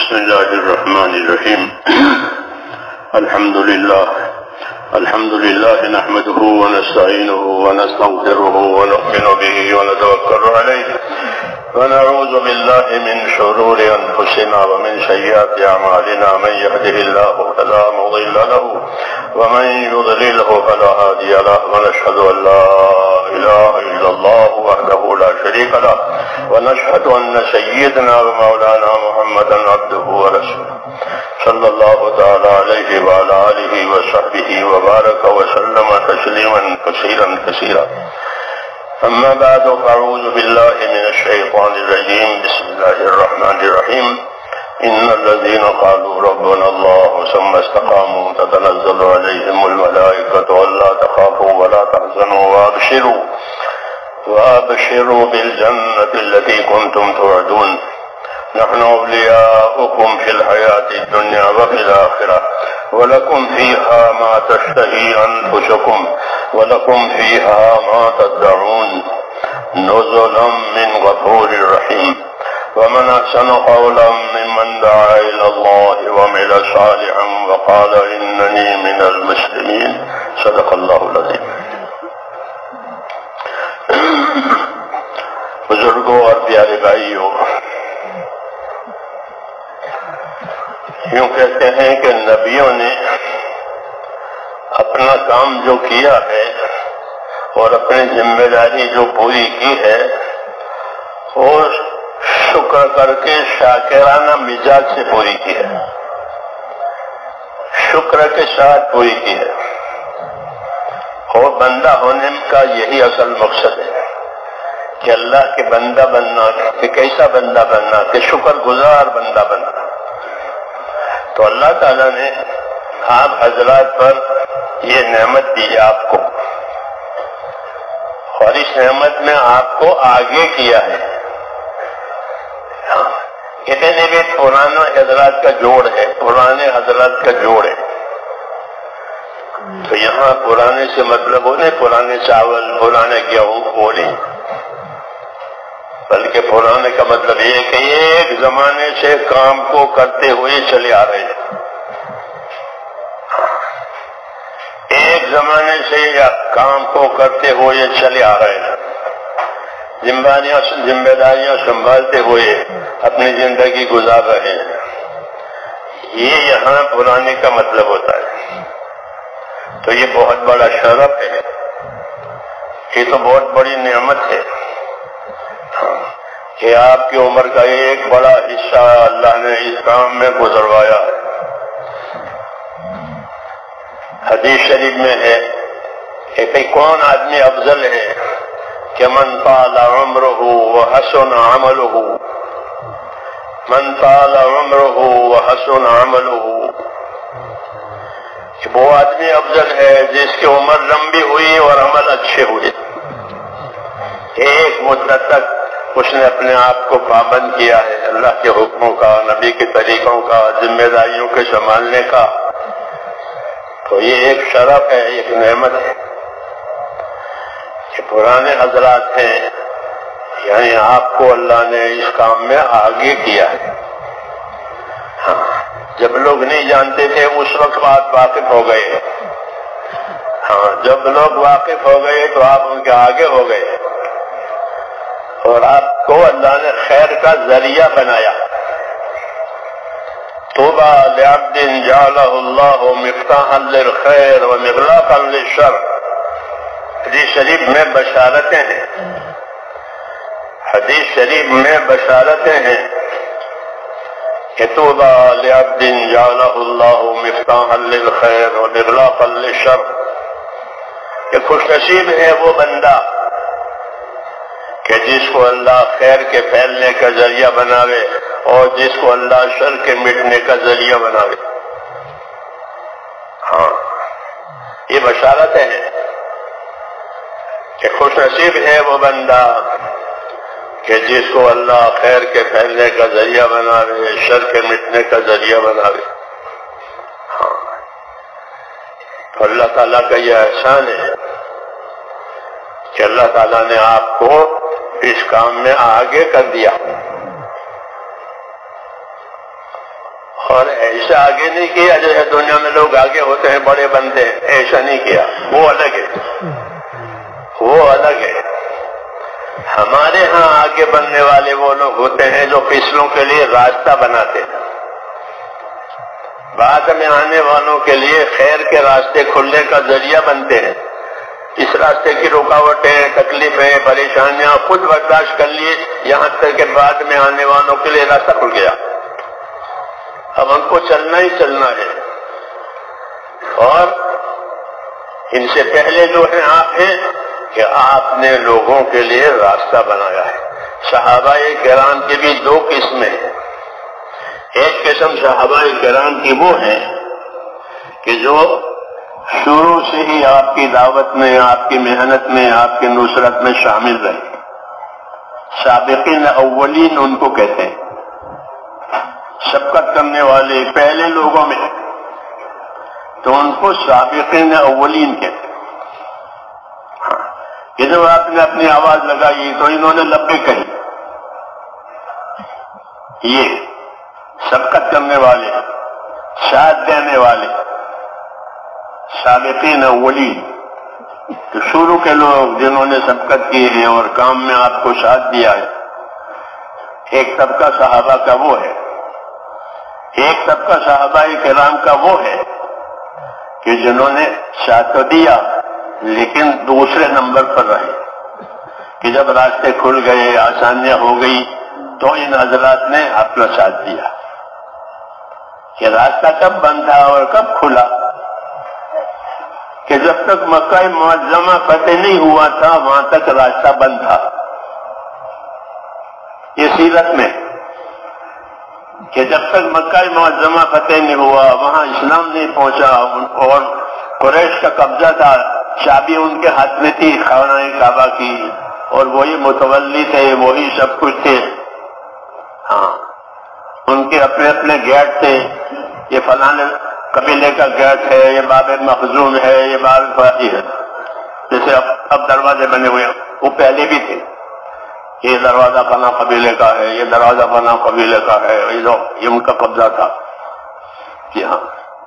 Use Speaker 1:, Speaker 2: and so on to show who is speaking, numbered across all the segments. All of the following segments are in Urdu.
Speaker 1: بسم الله الرحمن الرحيم. الحمد لله نحمده ونستعينه ونستغفره ونؤمن به ونتوكل عليه ونعوذ بالله من شرور أنفسنا ومن سيئات أعمالنا. من يهده الله فلا مضل له ومن يضلله فلا هادي له ونشهد أن لا إله إلا الله وحده لا شريك له ونشهد أن سيدنا ومولانا محمدا عبده ورسوله صلى الله تعالى عليه وعلى آله وصحبه وبارك وسلم تسليما كثيرا. أما بعد فأعوذ بالله من الشيطان الرجيم. بسم الله الرحمن الرحيم. إن الذين قالوا ربنا الله ثم استقاموا تتنزل عليهم الملائكة ألا تخافوا ولا تحزنوا وأبشروا بالجنة التي كنتم توعدون. نحن أولياؤكم في الحياة الدنيا وفي الآخرة ولكم فيها ما تشتهي أنفسكم ولكم فيها ما تدعون نزلا من غفور رحيم. ومن أحسن قولا ممن دعا إلى الله وعمل صالحا وقال إنني من المسلمين. صدق الله العظيم. بزرگوں اور پیارے بھائیوں، یوں کہتے ہیں کہ نبیوں نے اپنا کام جو کیا ہے اور اپنی ذمہ داری جو پوری کی ہے وہ شکر کر کے شاکرانہ مزاج سے پوری کی ہے، شکر کے ساتھ پوری کی ہے. اور بندہ ہونے کا یہی اصل مقصد ہے کہ اللہ کے بندہ بننا، کہ کیسا بندہ بننا، کہ شکر گزار بندہ بننا. تو اللہ تعالیٰ نے آپ حضرات پر یہ نعمت دی آپ کو، اور اس نعمت میں آپ کو آگے کیا ہے. اتنے بھی پرانے حضرات کا جوڑ ہے، پرانے حضرات کا جوڑ ہے. تو یہاں پرانے سے مطلب وہ نہیں پرانے چاول، پرانے گیہوں وہ نہیں، بلکہ پرانے کا مطلب یہ ہے کہ ایک زمانے سے کام کو کرتے ہوئے چلے آ رہے ہیں، ایک زمانے سے یا کام کو کرتے ہوئے چلے آ رہے ہیں، ذمہ داریاں سنبھالتے ہوئے اپنی زندگی گزار رہے ہیں. یہ یہاں پرانے کا مطلب ہوتا ہے. تو یہ بہت بڑا شرف ہے، یہ تو بہت بڑی نعمت ہے کہ آپ کی عمر کا ایک بڑا حصہ اللہ نے اس کام میں گزروایا ہے. حدیث شریف میں ہے کہ کون آدمی افضل ہے کہ من طال عمرہ وحسن عملہ، من طال عمرہ وحسن عملہ، کہ وہ آدمی افضل ہے جس کی عمر لمبی ہوئی اور عمل اچھے ہوئے. ایک مدت تک اس نے اپنے آپ کو پابند کیا ہے اللہ کے حکموں کا، نبی کے طریقوں کا، ذمہ داریوں کے سنبھالنے کا. تو یہ ایک شرف ہے، ایک نعمت ہے کہ پرانے حضرات ہیں، یعنی آپ کو اللہ نے اس کام میں آگے کیا ہے. جب لوگ نہیں جانتے تھے اس وقت آپ واقف ہو گئے، جب لوگ واقف ہو گئے تو آپ ان کے آگے ہو گئے، اور آپ کو اللہ نے خیر کا ذریعہ بنایا. طوبى لعبد جعله الله مفتاحا للخير ومغلاقا للشر. حدیث شریف میں بشارتیں ہیں، حدیث شریف میں بشارتیں ہیں کہ طوبى لعبد جعله الله مفتاحا للخير ومغلاقا للشر، کہ خوش نصیب ہے وہ بندہ کہ جس کو اللہ خیر کے پھیلنے کا ذریعہ بناوے اور جس کو اللہ شر کے مٹنے کا ذریعہ بناوے. یہ بشارتیں ہیں کہ خوش نصیب ہے وہ بندہ کہ جس کو اللہ خیر کے پھیلنے کا ذریعہ بناوے، شر کے مٹنے کا ذریعہ بناوے. تو اللہ تعالیٰ کا یہ احسان ہے کہ اللہ تعالیٰ نے آپ کو اس کام میں آگے کر دیا. اور ایسا آگے نہیں کیا جیسے دنیا میں لوگ آگے ہوتے ہیں بڑے بنتے ہیں، ایسا نہیں کیا، وہ الگ ہے، وہ الگ ہے۔ ہمارے ہاں آگے بڑھنے والے وہ لوگ ہوتے ہیں جو پچھلوں کے لیے راستہ بناتے ہیں، بعد میں آنے والوں کے لیے خیر کے راستے کھلنے کا ذریعہ بنتے ہیں۔ اس راستے کی رکاوٹیں، تکلیفیں، پریشانیاں خود برداشت کر لیے، یہاں تک کہ بعد میں آنے والوں کے لیے راستہ کھل گیا۔ اب ہم کو چلنا ہی چلنا ہے، اور ان سے پہلے جو ہیں آپ ہیں کہ آپ نے لوگوں کے لیے راستہ بنایا ہے۔ صحابہ کرام کی بھی دو قسمیں ہیں۔ ایک قسم صحابہ کرام کی وہ ہے کہ جو شروع سے ہی آپ کی دعوت میں، آپ کی محنت میں، آپ کی نصرت میں شامل رہے، سابقین اولین ان کو کہتے ہیں، سبقت کرنے والے پہلے لوگوں میں، تو ان کو سابقین اولین کہتے ہیں۔ یہ جب آپ نے اپنی آواز لگائی تو انہوں نے لبیک کہی، یہ سبقت کرنے والے، ساتھ دینے والے سابقین اولین، تو شروع کے لوگ جنہوں نے سبقت کی ہے اور کام میں آپ کو ساتھ دیا ہے۔ ایک طبقہ صحابہ کا وہ ہے، ایک طبقہ صحابہ کرام کا وہ ہے کہ جنہوں نے ساتھ تو دیا لیکن دوسرے نمبر پر رہے، کہ جب راستے کھل گئے، آسانیاں ہو گئی، تو ان حضرات نے اپنا ساتھ دیا۔ کہ راستہ کب بند تھا اور کب کھلا؟ کہ جب تک مکہ معظمہ فتح نہیں ہوا تھا وہاں تک راستہ بند تھا۔ یہ سیرت میں کہ جب تک مکہ معظمہ فتح نہیں ہوا، وہاں اسلام نہیں پہنچا، اور قریش کا قبضہ تھا، چابی ان کے ہاتھ میں تھی خانہ کعبہ کی، اور وہی متولی تھے، وہی سب کچھ تھے۔ ہاں، ان کے اپنے اپنے گیٹ تھے، یہ فلاں قبیلے کا گیٹ ہے، یہ باب مخزوم ہے، یہ باب فاتی ہے، جیسے اب دروازے بنے ہوئے ہیں، وہ پہلے بھی تھے، یہ دروازہ فلاں قبیلے کا ہے، یہ دروازہ فلاں قبیلے کا ہے، یہ ان کا قبضہ تھا۔ جی ہاں،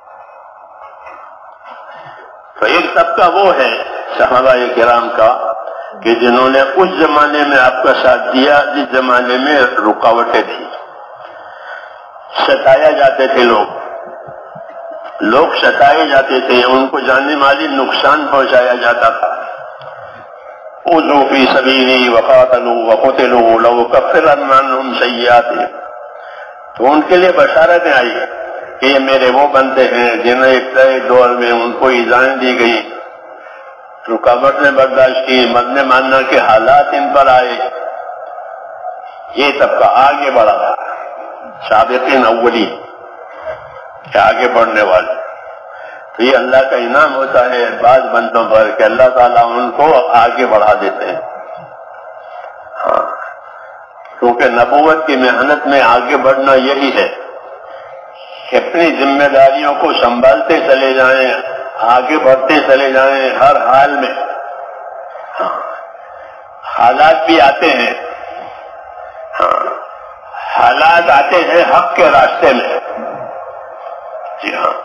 Speaker 1: تو ایک طبقہ وہ ہے صحابہ کرام کا کہ جنہوں نے اس زمانے میں آپ کا ساتھ دیا جس زمانے میں رکاوٹیں تھیں، ستایا جاتے تھے، لوگ ستائے جاتے تھے، ان کو جانی مالی نقصان پہنچایا جاتا تھا۔ اوذوا فی سبیلی وقاتلوا وقتلوا لأکفرن عنہم سیئاتہم، تو ان کے لیے بشارتیں آئی کہ یہ میرے وہ بندے ہیں جنہیں ابتدائی دور میں ان کو ایذائیں دی گئی، رکاوٹ نے برداشت کی، مرنے ماننا کے حالات ان پر آئے، یہ طبقہ آگے بڑھا تھا، سابقین اولی کہ آگے بڑھنے والے۔ تو یہ اللہ کا انعام ہوتا ہے بعض بندوں پر کہ اللہ تعالیٰ ان کو آگے بڑھا دیتے ہیں۔ ہاں، کیونکہ نبوت کی محنت میں آگے بڑھنا یہی ہے کہ اپنی ذمہ داریوں کو سنبھالتے چلے جائیں، آگے بڑھتے چلے جائیں ہر حال میں۔ ہاں، حالات بھی آتے ہیں، ہاں، حالات آتے ہیں حق کے راستے میں۔ جی ہاں،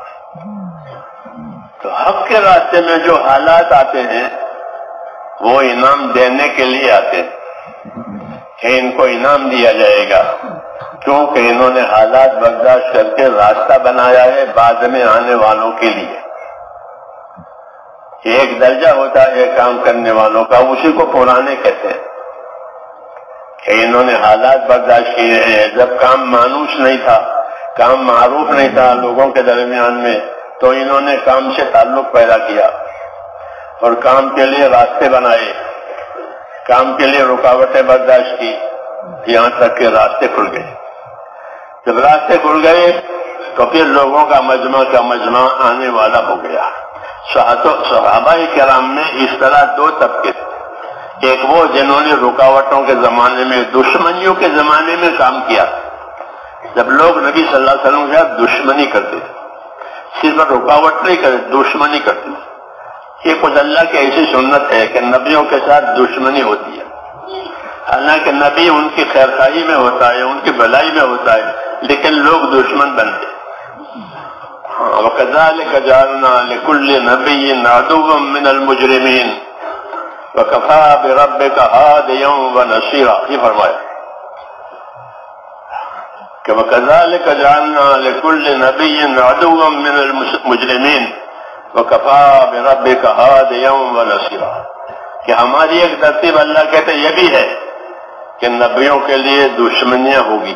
Speaker 1: تو حق کے راستے میں جو حالات آتے ہیں وہ انعام دینے کے لیے آتے ہیں کہ ان کو انعام دیا جائے گا، کیونکہ انہوں نے حالات برداشت کر کے راستہ بنایا ہے بعد میں آنے والوں کے لیے۔ ایک درجہ ہوتا ہے کام کرنے والوں کا، اسی کو پرانے کہتے ہیں کہ انہوں نے حالات برداشت کیے ہیں۔ جب کام مانوس نہیں تھا، کام معروف نہیں تھا لوگوں کے درمیان میں، تو انہوں نے کام سے تعلق پیدا کیا اور کام کے لیے راستے بنائے، کام کے لیے رکاوٹیں برداشت کی، یہاں تک کہ راستے کھل گئے۔ جب راستے کھل گئے تو پھر لوگوں کا مجمع آنے والا ہو گیا۔ صحابہ کرام میں اس طرح دو طبقے تھے، ایک وہ جنہوں نے رکاوٹوں کے زمانے میں، دشمنیوں کے زمانے میں کام کیا، جب لوگ نبی صلی اللہ علیہ وسلم کے ساتھ دشمنی کرتے تھے، صرف رکاوٹ نہیں کرتے، دشمنی کرتے تھے۔ یہ خود اللہ کی ایسی سنت ہے کہ نبیوں کے ساتھ دشمنی ہوتی ہے، حالانکہ نبی ان کی خیر خواہی میں ہوتا ہے، ان کی بھلائی میں ہوتا ہے، لیکن لوگ دشمن بنتے ہیں۔ وَكَذَلِكَ جَعَلْنَا لِكُلِّ نَبِيٍّ عَدُوًّا مِّنَ الْمُجْرِمِينَ وَكَفَىٰ بِرَبِّكَ هَادِيًا وَنَصِيرًا. یہ فرمایا کہ وَكَذَلِكَ جَعَلْنَا لِكُلِّ نَبِيٍّ عَدُوًّا مِّنَ الْمُجْرِمِينَ وَكَفَىٰ بِرَبِّكَ هَادِيًا وَنَصِيرًا. کہ ہماری ایک ترتیب اللہ کہتے یہ بھی ہے کہ نبیوں کے لیے دشمنیاں ہوگی.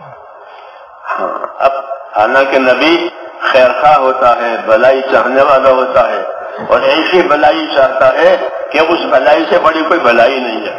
Speaker 1: اب حالانکہ نبی خیرخواہ ہوتا ہے، بھلائی چاہنے والا ہوتا ہے، اور ایسی بھلائی چاہتا ہے کہ اس بھلائی سے بڑی کوئی بھلائی نہیں ہے.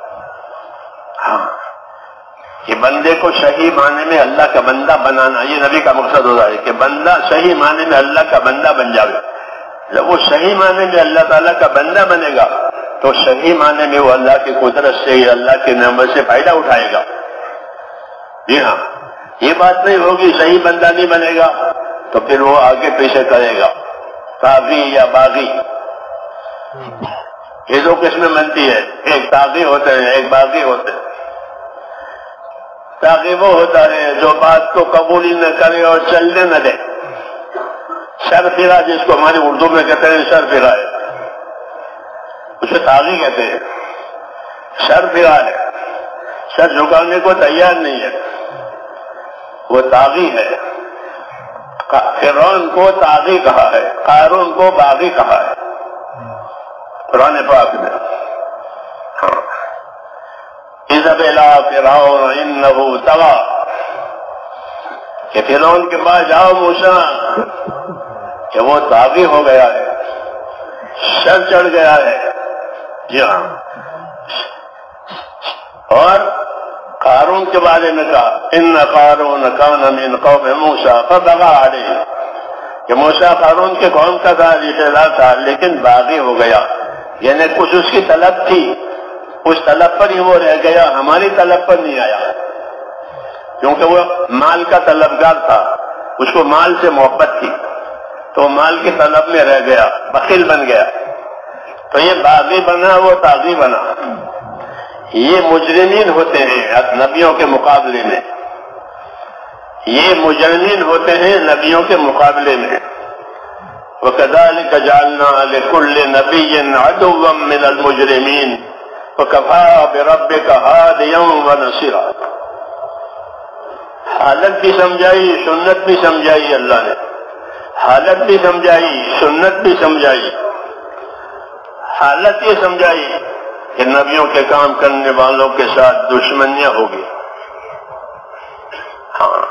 Speaker 1: کہ بندے کو صحیح معنی میں اللہ کا بندہ بنانا، یہ نبی کا مقصد ہوتا ہے کہ بندہ صحیح معنی میں اللہ کا بندہ بن جاوے. جب وہ صحیح معنی میں اللہ تعالیٰ کا بندہ بنے گا تو صحیح معنی میں وہ اللہ کی قدرت سے، اللہ کی نعمت سے فائدہ اٹھائے گا. جی ہاں، یہ بات نہیں ہوگی صحیح بندہ نہیں بنے گا تو پھر وہ آگے پیچھے کرے گا، طاغی یا باغی. یہ دو قسمیں بنتی ہے، ایک طاغی ہوتے ہیں، ایک باغی ہوتے ہیں. طاغی وہ ہوتا ہے جو بات کو قبول ہی نہ کرے اور چلنے نہ دے. سر پھرا، جس کو ہماری اردو میں کہتے ہیں سر پھرا ہے، اسے طاغی کہتے ہیں. سر پھرا ہے، سر جھکانے کو تیار نہیں ہے، وہ طاغی ہے. فرعون کو طاغی کہا ہے، قارون کو باغی کہا ہے قرآن پاک میں. اذهب الى فرعون انه طغى، کہ فرعون کے پاس جاؤ موسیٰ کہ وہ طاغی ہو گیا ہے، سر چڑھ گیا ہے. جی ہاں. اور قارون کے بارے میں کہا ان قارون کان من قوم موسیٰ فبغى علیہ، کہ موسیٰ قارون کے قوم کا تھا، رشتہ دار تھا، لیکن باغی ہو گیا. یعنی کچھ اس کی طلب تھی، اس طلب پر ہی وہ رہ گیا، ہماری طلب پر نہیں آیا. کیونکہ وہ مال کا طلبگار تھا، اس کو مال سے محبت تھی، تو مال کی طلب میں رہ گیا، بخیل بن گیا. تو یہ باغی بنا، وہ طاغی بنا. یہ مجرمین ہوتے ہیں نبیوں کے مقابلے میں، یہ مجرمین ہوتے ہیں نبیوں کے مقابلے میں. وَكَذَلِكَ جَعَلْنَا لِكُلِّ نَبِيٍّ عَدُوًّا مِّنَ الْمُجْرِمِينَ وَكَفَىٰ بِرَبِّكَ هَادِيًا وَنَصِيرًا. حالت بھی سمجھائی، سنت بھی سمجھائی اللہ نے. حالت بھی سمجھائی، سنت بھی سمجھائی. حالت یہ سمجھائی کہ نبیوں کے کام کرنے والوں کے ساتھ دشمنیاں ہوگی. ہاں،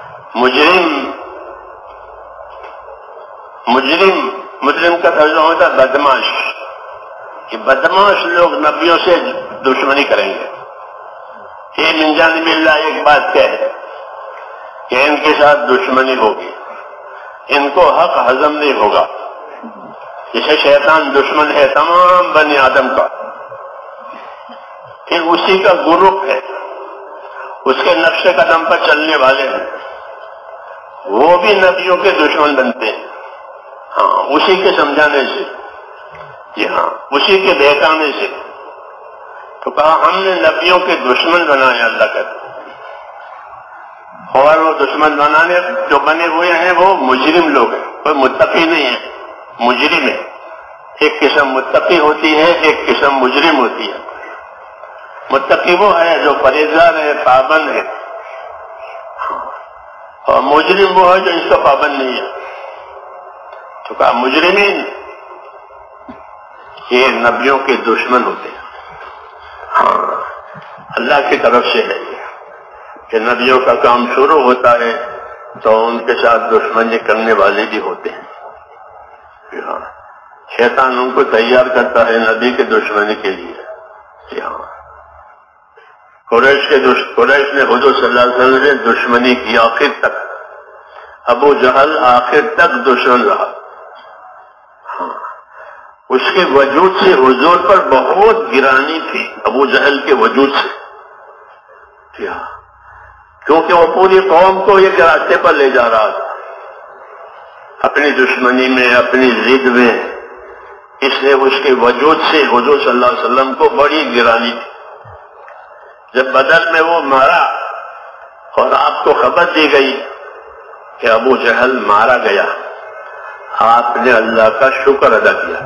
Speaker 1: مجرم کا ترجمہ ہوتا ہے بدماش، کہ بدماش لوگ نبیوں سے دشمنی کریں گے. یہ من جانب اللہ ایک بات کہہ ہے کہ ان کے ساتھ دشمنی ہوگی، ان کو حق ہضم نہیں ہوگا. جسے شیطان دشمن ہے تمام بنی آدم کا، پھر اسی کا گروپ ہے، اس کے نقش قدم پر چلنے والے ہیں، وہ بھی نبیوں کے دشمن بنتے ہیں. ہاں، اسی کے سمجھانے سے، جی ہاں، اسی کے بہکانے سے. تو کہا ہم نے نبیوں کے دشمن بنائے اللہ کا. اور وہ دشمن بنانے جو بنے ہوئے ہیں وہ مجرم لوگ ہیں، کوئی متقی نہیں ہے، مجرم ہے. ایک قسم متقی ہوتی ہے، ایک قسم مجرم ہوتی ہے. متقی وہ ہے جو پرہیزگار ہے، پابند ہے، اور مجرم وہ ہے جو اس کا پابند نہیں ہے. تو کہا مجرمین یہ نبیوں کے دشمن ہوتے ہیں. ہاں، اللہ کی طرف سے ہے یہ کہ نبیوں کا کام شروع ہوتا ہے تو ان کے ساتھ دشمنی کرنے والے بھی ہوتے ہیں. ہاں، شیطان ان کو تیار کرتا ہے نبی کے دشمنی کے لیے. ہاں، قریش نے حضور صلی اللہ علیہ وسلم سے دشمنی کی آخر تک. ابو جہل آخر تک دشمن رہا. ہاں، اس کے وجود سے حضور پر بہت گرانی تھی، ابو جہل کے وجود سے. کیونکہ وہ پوری قوم کو ایک راستے پر لے جا رہا تھا، اپنی دشمنی میں، اپنی ضد میں. اس لیے اس کے وجود سے حضور صلی اللہ علیہ وسلم کو بڑی گرانی تھی. جب بدر میں وہ مارا اور آپ کو خبر دی گئی کہ ابو جہل مارا گیا، آپ نے اللہ کا شکر ادا کیا.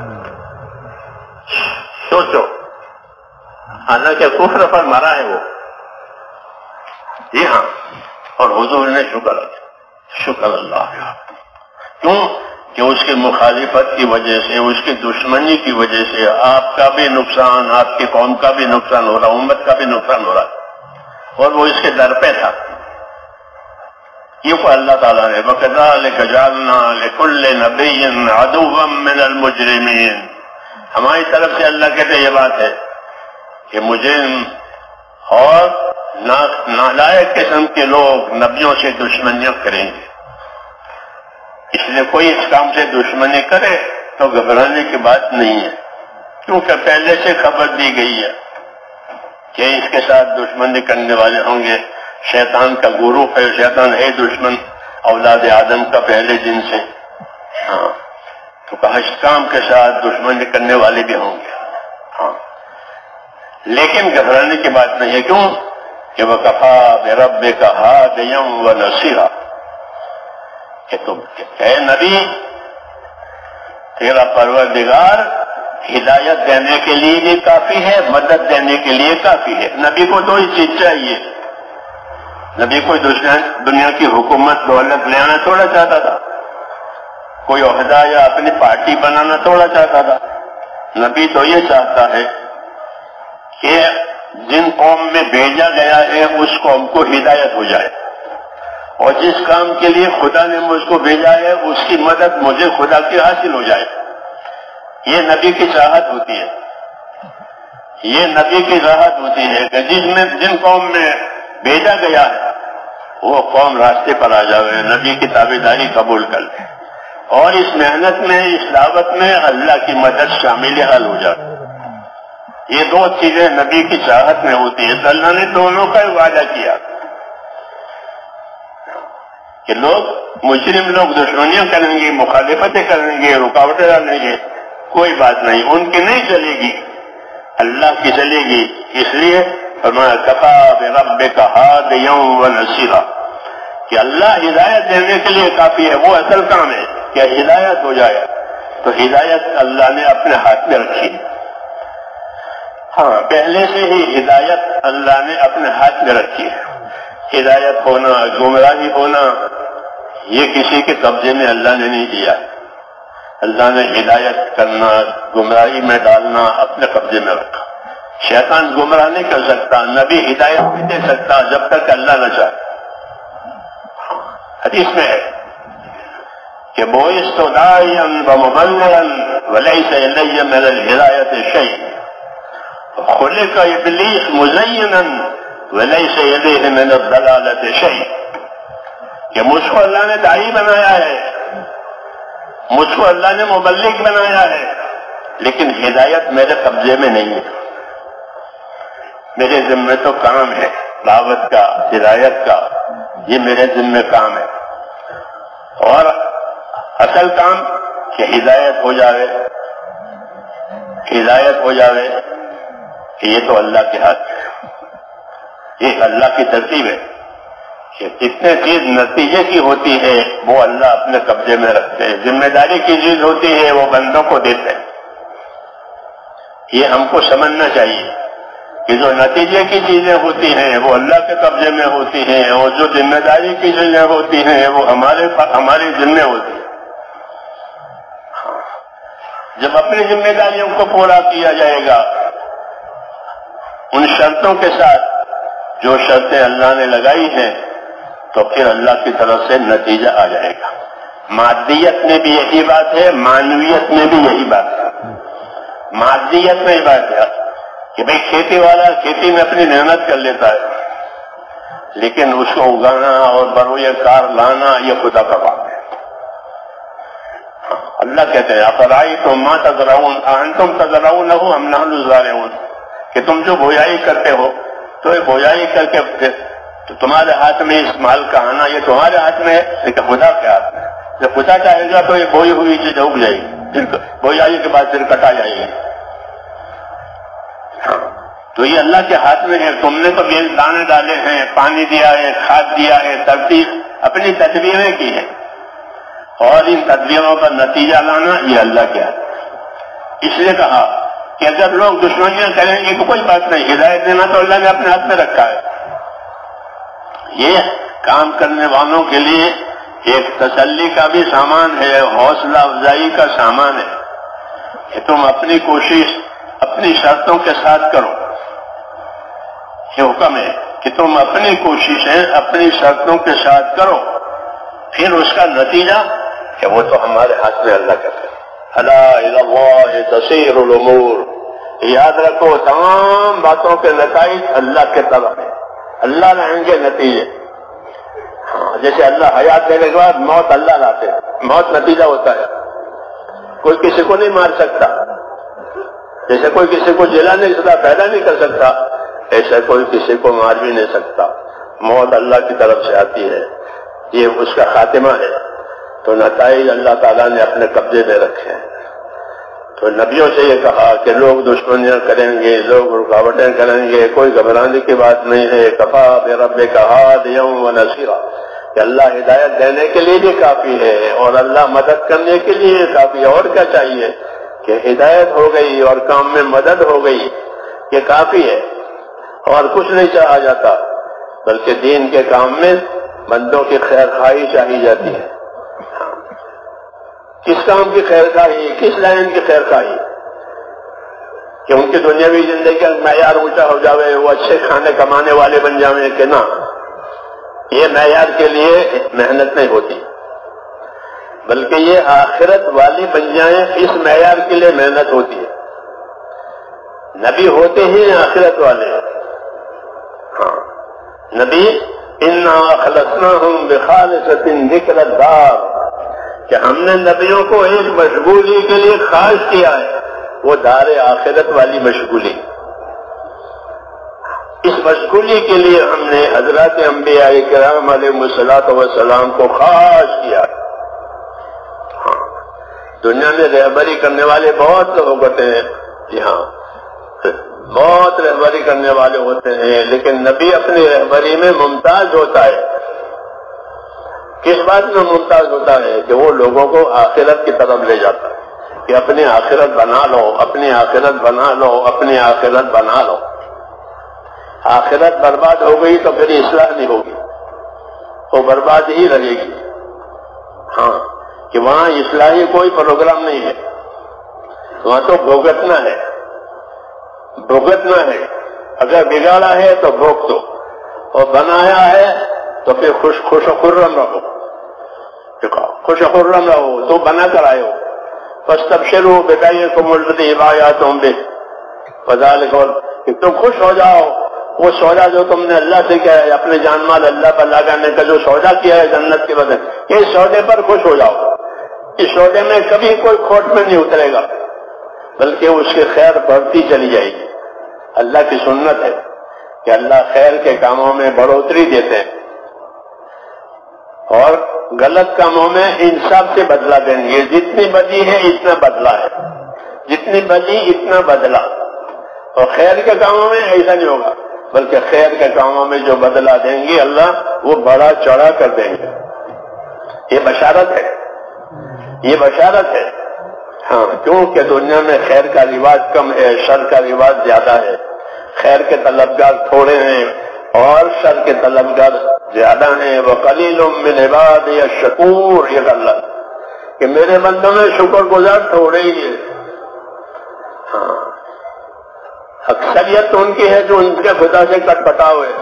Speaker 1: سوچو، حالانکہ کفر پر مرا ہے وہ، جی ہاں، اور حضور نے شکر اللہ کا. کیوں کہ اس کی مخالفت کی وجہ سے، اس کی دشمنی کی وجہ سے آپ کا بھی نقصان، آپ کی قوم کا بھی نقصان ہو رہا، امت کا بھی نقصان ہو رہا، اور وہ اس کے در پہ تھا. یہ کو اللہ تعالیٰ نے وَكَذَلِكَ جَعَلْنَا لِكُلِّ نَبِيٍّ عَدُوًّا مِّنَ الْمُجْرِمِينَ. ہماری طرف سے اللہ کہتے یہ بات ہے کہ مجرم اور نالائق قسم کے لوگ نبیوں سے دشمنیاں کریں گے. اس لیے کوئی اس کام سے دشمنی کرے تو گھبرانے کی بات نہیں ہے، کیونکہ پہلے سے خبر دی گئی ہے کہ اس کے ساتھ دشمنی کرنے والے ہوں گے. شیطان کا گروپ ہے، شیطان ہے دشمن اولاد آدم کا پہلے دن سے. ہاں، تو اس کام کے ساتھ دشمنی کرنے والے بھی ہوں گے. ہاں، لیکن گھبرانے کی بات نہیں ہے. کیوں کہ وَكَفَىٰ بِرَبِّكَ هَادِيًا وَنَصِيرًا، کہ تم اے نبی، تیرا پروردگار ہدایت دینے کے لیے بھی کافی ہے، مدد دینے کے لیے کافی ہے. نبی کو تو یہ چیز چاہیے. نبی کوئی دنیا کی حکومت دولت لینا تھوڑا چاہتا تھا، کوئی عہدہ یا اپنی پارٹی بنانا تھوڑا چاہتا تھا. نبی تو یہ چاہتا ہے کہ جن قوم میں بھیجا گیا ہے اس قوم کو ہدایت ہو جائے، اور جس کام کے لیے خدا نے مجھ کو بھیجا ہے اس کی مدد مجھے خدا کی حاصل ہو جائے. یہ نبی کی چاہت ہوتی ہے. یہ نبی کی چاہت ہوتی ہے کہ جن قوم میں بھیجا گیا ہے وہ قوم راستے پر آ جائے، نبی کی تابعداری قبول کر لے، اور اس محنت میں، اس دعوت میں اللہ کی مدد شامل حال ہو جائے. یہ دو چیزیں نبی کی چاہت میں ہوتی ہے. اللہ نے دونوں کا وعدہ کیا کہ مجرم لوگ دشمنیاں کریں گے، مخالفتیں کریں گے، رکاوٹیں ڈالیں گے، کوئی بات نہیں، ان کی نہیں چلے گی، اللہ کی چلے گی. اس لیے فرمایا كَفَىٰ بِرَبِّكَ هَادِيًا وَنَصِيرًا، کہ اللہ ہدایت دینے کے لیے کافی ہے. وہ اصل کام ہے کہ ہدایت ہو جائے. تو ہدایت اللہ نے اپنے ہاتھ میں رکھی. ہاں، پہلے سے ہی ہدایت اللہ نے اپنے ہاتھ میں رکھی ہے. ہدایت ہونا، گمراہی ہونا، یہ کسی کے قبضے میں اللہ نے نہیں دیا. اللہ نے ہدایت کرنا، گمراہی میں ڈالنا اپنے قبضے میں رکھا. شیطان گمراہ نہیں کر سکتا، نبی ہدایت نہیں دے سکتا جب تک اللہ نہ چاہے. حدیث میں ہے کہ بُعِثْتُ دَاعِيًا وَمُبَلِّغًا وَلَيْسَ إِلَيَّ مِنَ الْهِدَایَةِ شَیْءٌ خُلِقَ إِبْلِیسُ مُزَیِّنًا وَلَيْسَ إِلَیْهِ مِنَ الضَّلَالَةِ شَیْءٌ، کہ مجھ کو اللہ نے داعی بنایا ہے، مجھ کو اللہ نے مبلغ بنایا ہے، لیکن ہدایت میرے قبضے میں نہیں ہے. میرے ذمہ تو کام ہے دعوت کا، ہدایت کا، یہ میرے ذمہ کام ہے. اور اصل کام کہ ہدایت ہو جاوے، ہدایت ہو جاوے، کہ یہ تو اللہ کے ہاتھ ہے. یہ اللہ کی ترتیب ہے کہ جتنے چیز نتیجے کی ہوتی ہے وہ اللہ اپنے قبضے میں رکھتے ہیں، ذمہ داری کی چیز ہوتی ہے وہ بندوں کو دیتے ہیں. یہ ہم کو سمجھنا چاہیے کہ جو نتیجے کی چیزیں ہوتی ہیں وہ اللہ کے قبضے میں ہوتی ہیں، اور جو ذمہ داری کی چیزیں ہوتی ہیں وہ ہمارے ذمہ ہوتی ہیں. جب اپنی ذمہ داریوں کو پورا کیا جائے گا ان شرطوں کے ساتھ جو شرطیں اللہ نے لگائی ہیں، تو پھر اللہ کی طرف سے نتیجہ آ جائے گا. مادیت میں بھی یہی بات ہے، معنویت میں بھی یہی بات ہے. مادیت میں یہ بات ہے کہ بھئی کھیتی والا کھیتی میں اپنی محنت کر لیتا ہے، لیکن اس کو اگانا اور بروئے کار لانا یہ خدا کا کام ہے. اللہ کہتے ہیں افرأیتم ما تزرعون اانتم تزرعونه ام نحن الزارعون، کہ تم جو بویائی کرتے ہو تو یہ بویائی کر کے تو تمہارے ہاتھ میں اس مال کا آنا یہ تمہارے ہاتھ میں ہے، لیکن خدا کے ہاتھ میں. جب خدا چاہے گا تو یہ بوئی ہوئی چیز اگ جائے گی، پھر بویائی کے بعد پھر کٹا جائے گی. تو یہ اللہ کے ہاتھ میں ہے. تم نے تو بیل دانے ڈالے ہیں، پانی دیا ہے، کھاد دیا ہے، ترتیب اپنی تدبیریں کی ہیں، اور ان تدبیروں کا نتیجہ لانا یہ اللہ کیا ہے. اس لیے کہا کہ اگر لوگ دشمنیاں کریں گے تو کوئی بات نہیں، ہدایت دینا تو اللہ نے اپنے ہاتھ میں رکھا ہے. یہ کام کرنے والوں کے لیے ایک تسلی کا بھی سامان ہے، حوصلہ افزائی کا سامان ہے کہ تم اپنی کوشش اپنی شرطوں کے ساتھ کرو. یہ حکم ہے کہ تم اپنی کوششیں اپنی شرطوں کے ساتھ کرو، پھر اس کا نتیجہ کہ وہ تو ہمارے ہاتھ میں اللہ کرتے ہیں. الا الی اللہ تصیر الامور. یاد رکھو تمام باتوں کے نتائج اللہ کے طرف ہیں، اللہ لائیں گے نتیجے. جیسے اللہ حیات دینے کے بعد موت اللہ لاتے ہیں، موت نتیجہ ہوتا ہے. کوئی کسی کو نہیں مار سکتا، جیسے کوئی کسی کو جلا نہیں سکتا، پیدا نہیں کر سکتا، ایسے کوئی کسی کو مار بھی نہیں سکتا. موت اللہ کی طرف سے آتی ہے، یہ اس کا خاتمہ ہے. تو نتائج اللہ تعالیٰ نے اپنے قبضے میں رکھے ہیں. تو نبیوں سے یہ کہا کہ لوگ دشمنیاں کریں گے، لوگ رکاوٹیں کریں گے، کوئی گھبرانے کی بات نہیں ہے. کفا بربک ہادیا ونصیرا، کہ اللہ ہدایت دینے کے لیے بھی کافی ہے اور اللہ مدد کرنے کے لیے کافی ہے. اور کیا چاہیے کہ ہدایت ہو گئی اور کام میں مدد ہو گئی، یہ کافی ہے. اور کچھ نہیں چاہا جاتا، بلکہ دین کے کام میں بندوں کی خیر خواہی چاہی جاتی ہے. کس کام کی خیر خواہی، کس لائن کی خیر خواہی؟ کہ ان کی دنیاوی زندگی کا معیار اونچا ہو جاوے، وہ اچھے کھانے کمانے والے بن جاویں، کہ نہ، یہ معیار کے لیے محنت نہیں ہوتی، بلکہ یہ آخرت والی بن جائیں، اس معیار کے لیے محنت ہوتی ہے. نبی ہوتے ہی آخرت والے. ہاں، نبی انا خلقناہم بخالصۃ ذکر الدار، کہ ہم نے نبیوں کو ایک مشغولی کے لیے خاص کیا ہے، وہ دار آخرت والی مشغولی. اس مشغولی کے لیے ہم نے حضرات انبیاء کرام علیہ الصلوۃ والسلام کو خاص کیا. ہاں، دنیا میں رہبری کرنے والے بہت لوگ ہوتے ہیں، جی ہاں، بہت رہبری کرنے والے ہوتے ہیں، لیکن نبی اپنی رہبری میں ممتاز ہوتا ہے. کس بات میں ممتاز ہوتا ہے؟ کہ وہ لوگوں کو آخرت کی طرف لے جاتا ہے، کہ اپنی آخرت بنا لو، اپنی آخرت بنا لو، اپنی آخرت بنا لو. آخرت برباد ہو گئی تو پھر اصلاح نہیں ہوگی، وہ برباد ہی رہے گی. ہاں، کہ وہاں اصلاحی کوئی پروگرام نہیں ہے، وہاں تو بھگتنا ہے، بھگتنا ہے. اگر بگاڑا ہے تو بھوگ دو، اور بنایا ہے تو پھر خوش و خرم رہو. خوش و خرم رہو، تو بنا کر آئے ہو. فاستبشروا ببیعکم الذی بایعتم بہ فذلک، کہ تم خوش ہو جاؤ، وہ سودا جو تم نے اللہ سے کیا ہے، اپنے جان مال اللہ پر لگانے کا جو سودا کیا ہے جنت کے بدلے، اس سودے پر خوش ہو جاؤ. اس سودے میں کبھی کوئی کھوٹ میں نہیں اترے گا، بلکہ اس کی خیر بڑھتی چلی جائے گی. اللہ کی سنت ہے کہ اللہ خیر کے کاموں میں بڑھوتری دیتے ہیں، اور غلط کاموں میں انصاف سے بدلہ دیں گے. جتنی بدی ہے اتنا بدلہ ہے، جتنی بدی اتنا بدلہ. اور خیر کے کاموں میں ایسا نہیں ہوگا، بلکہ خیر کے کاموں میں جو بدلہ دیں گے اللہ، وہ بڑا چڑھا کر دیں گے. یہ بشارت ہے، یہ بشارت ہے. ہاں، کیونکہ دنیا میں خیر کا رواج کم ہے، شر کا رواج زیادہ ہے. خیر کے طلبگار تھوڑے ہیں اور شر کے طلبگار زیادہ ہیں. وَقَلِيلٌ مِّنْ عِبَادِيَ الشَّكُورُ، یہ اللہ کہ میرے بندوں میں شکر گزار تھوڑے ہی ہیں. ہاں، اکثریت تو ان کی ہے جو ان کے خدا سے کٹ کٹا ہوئے،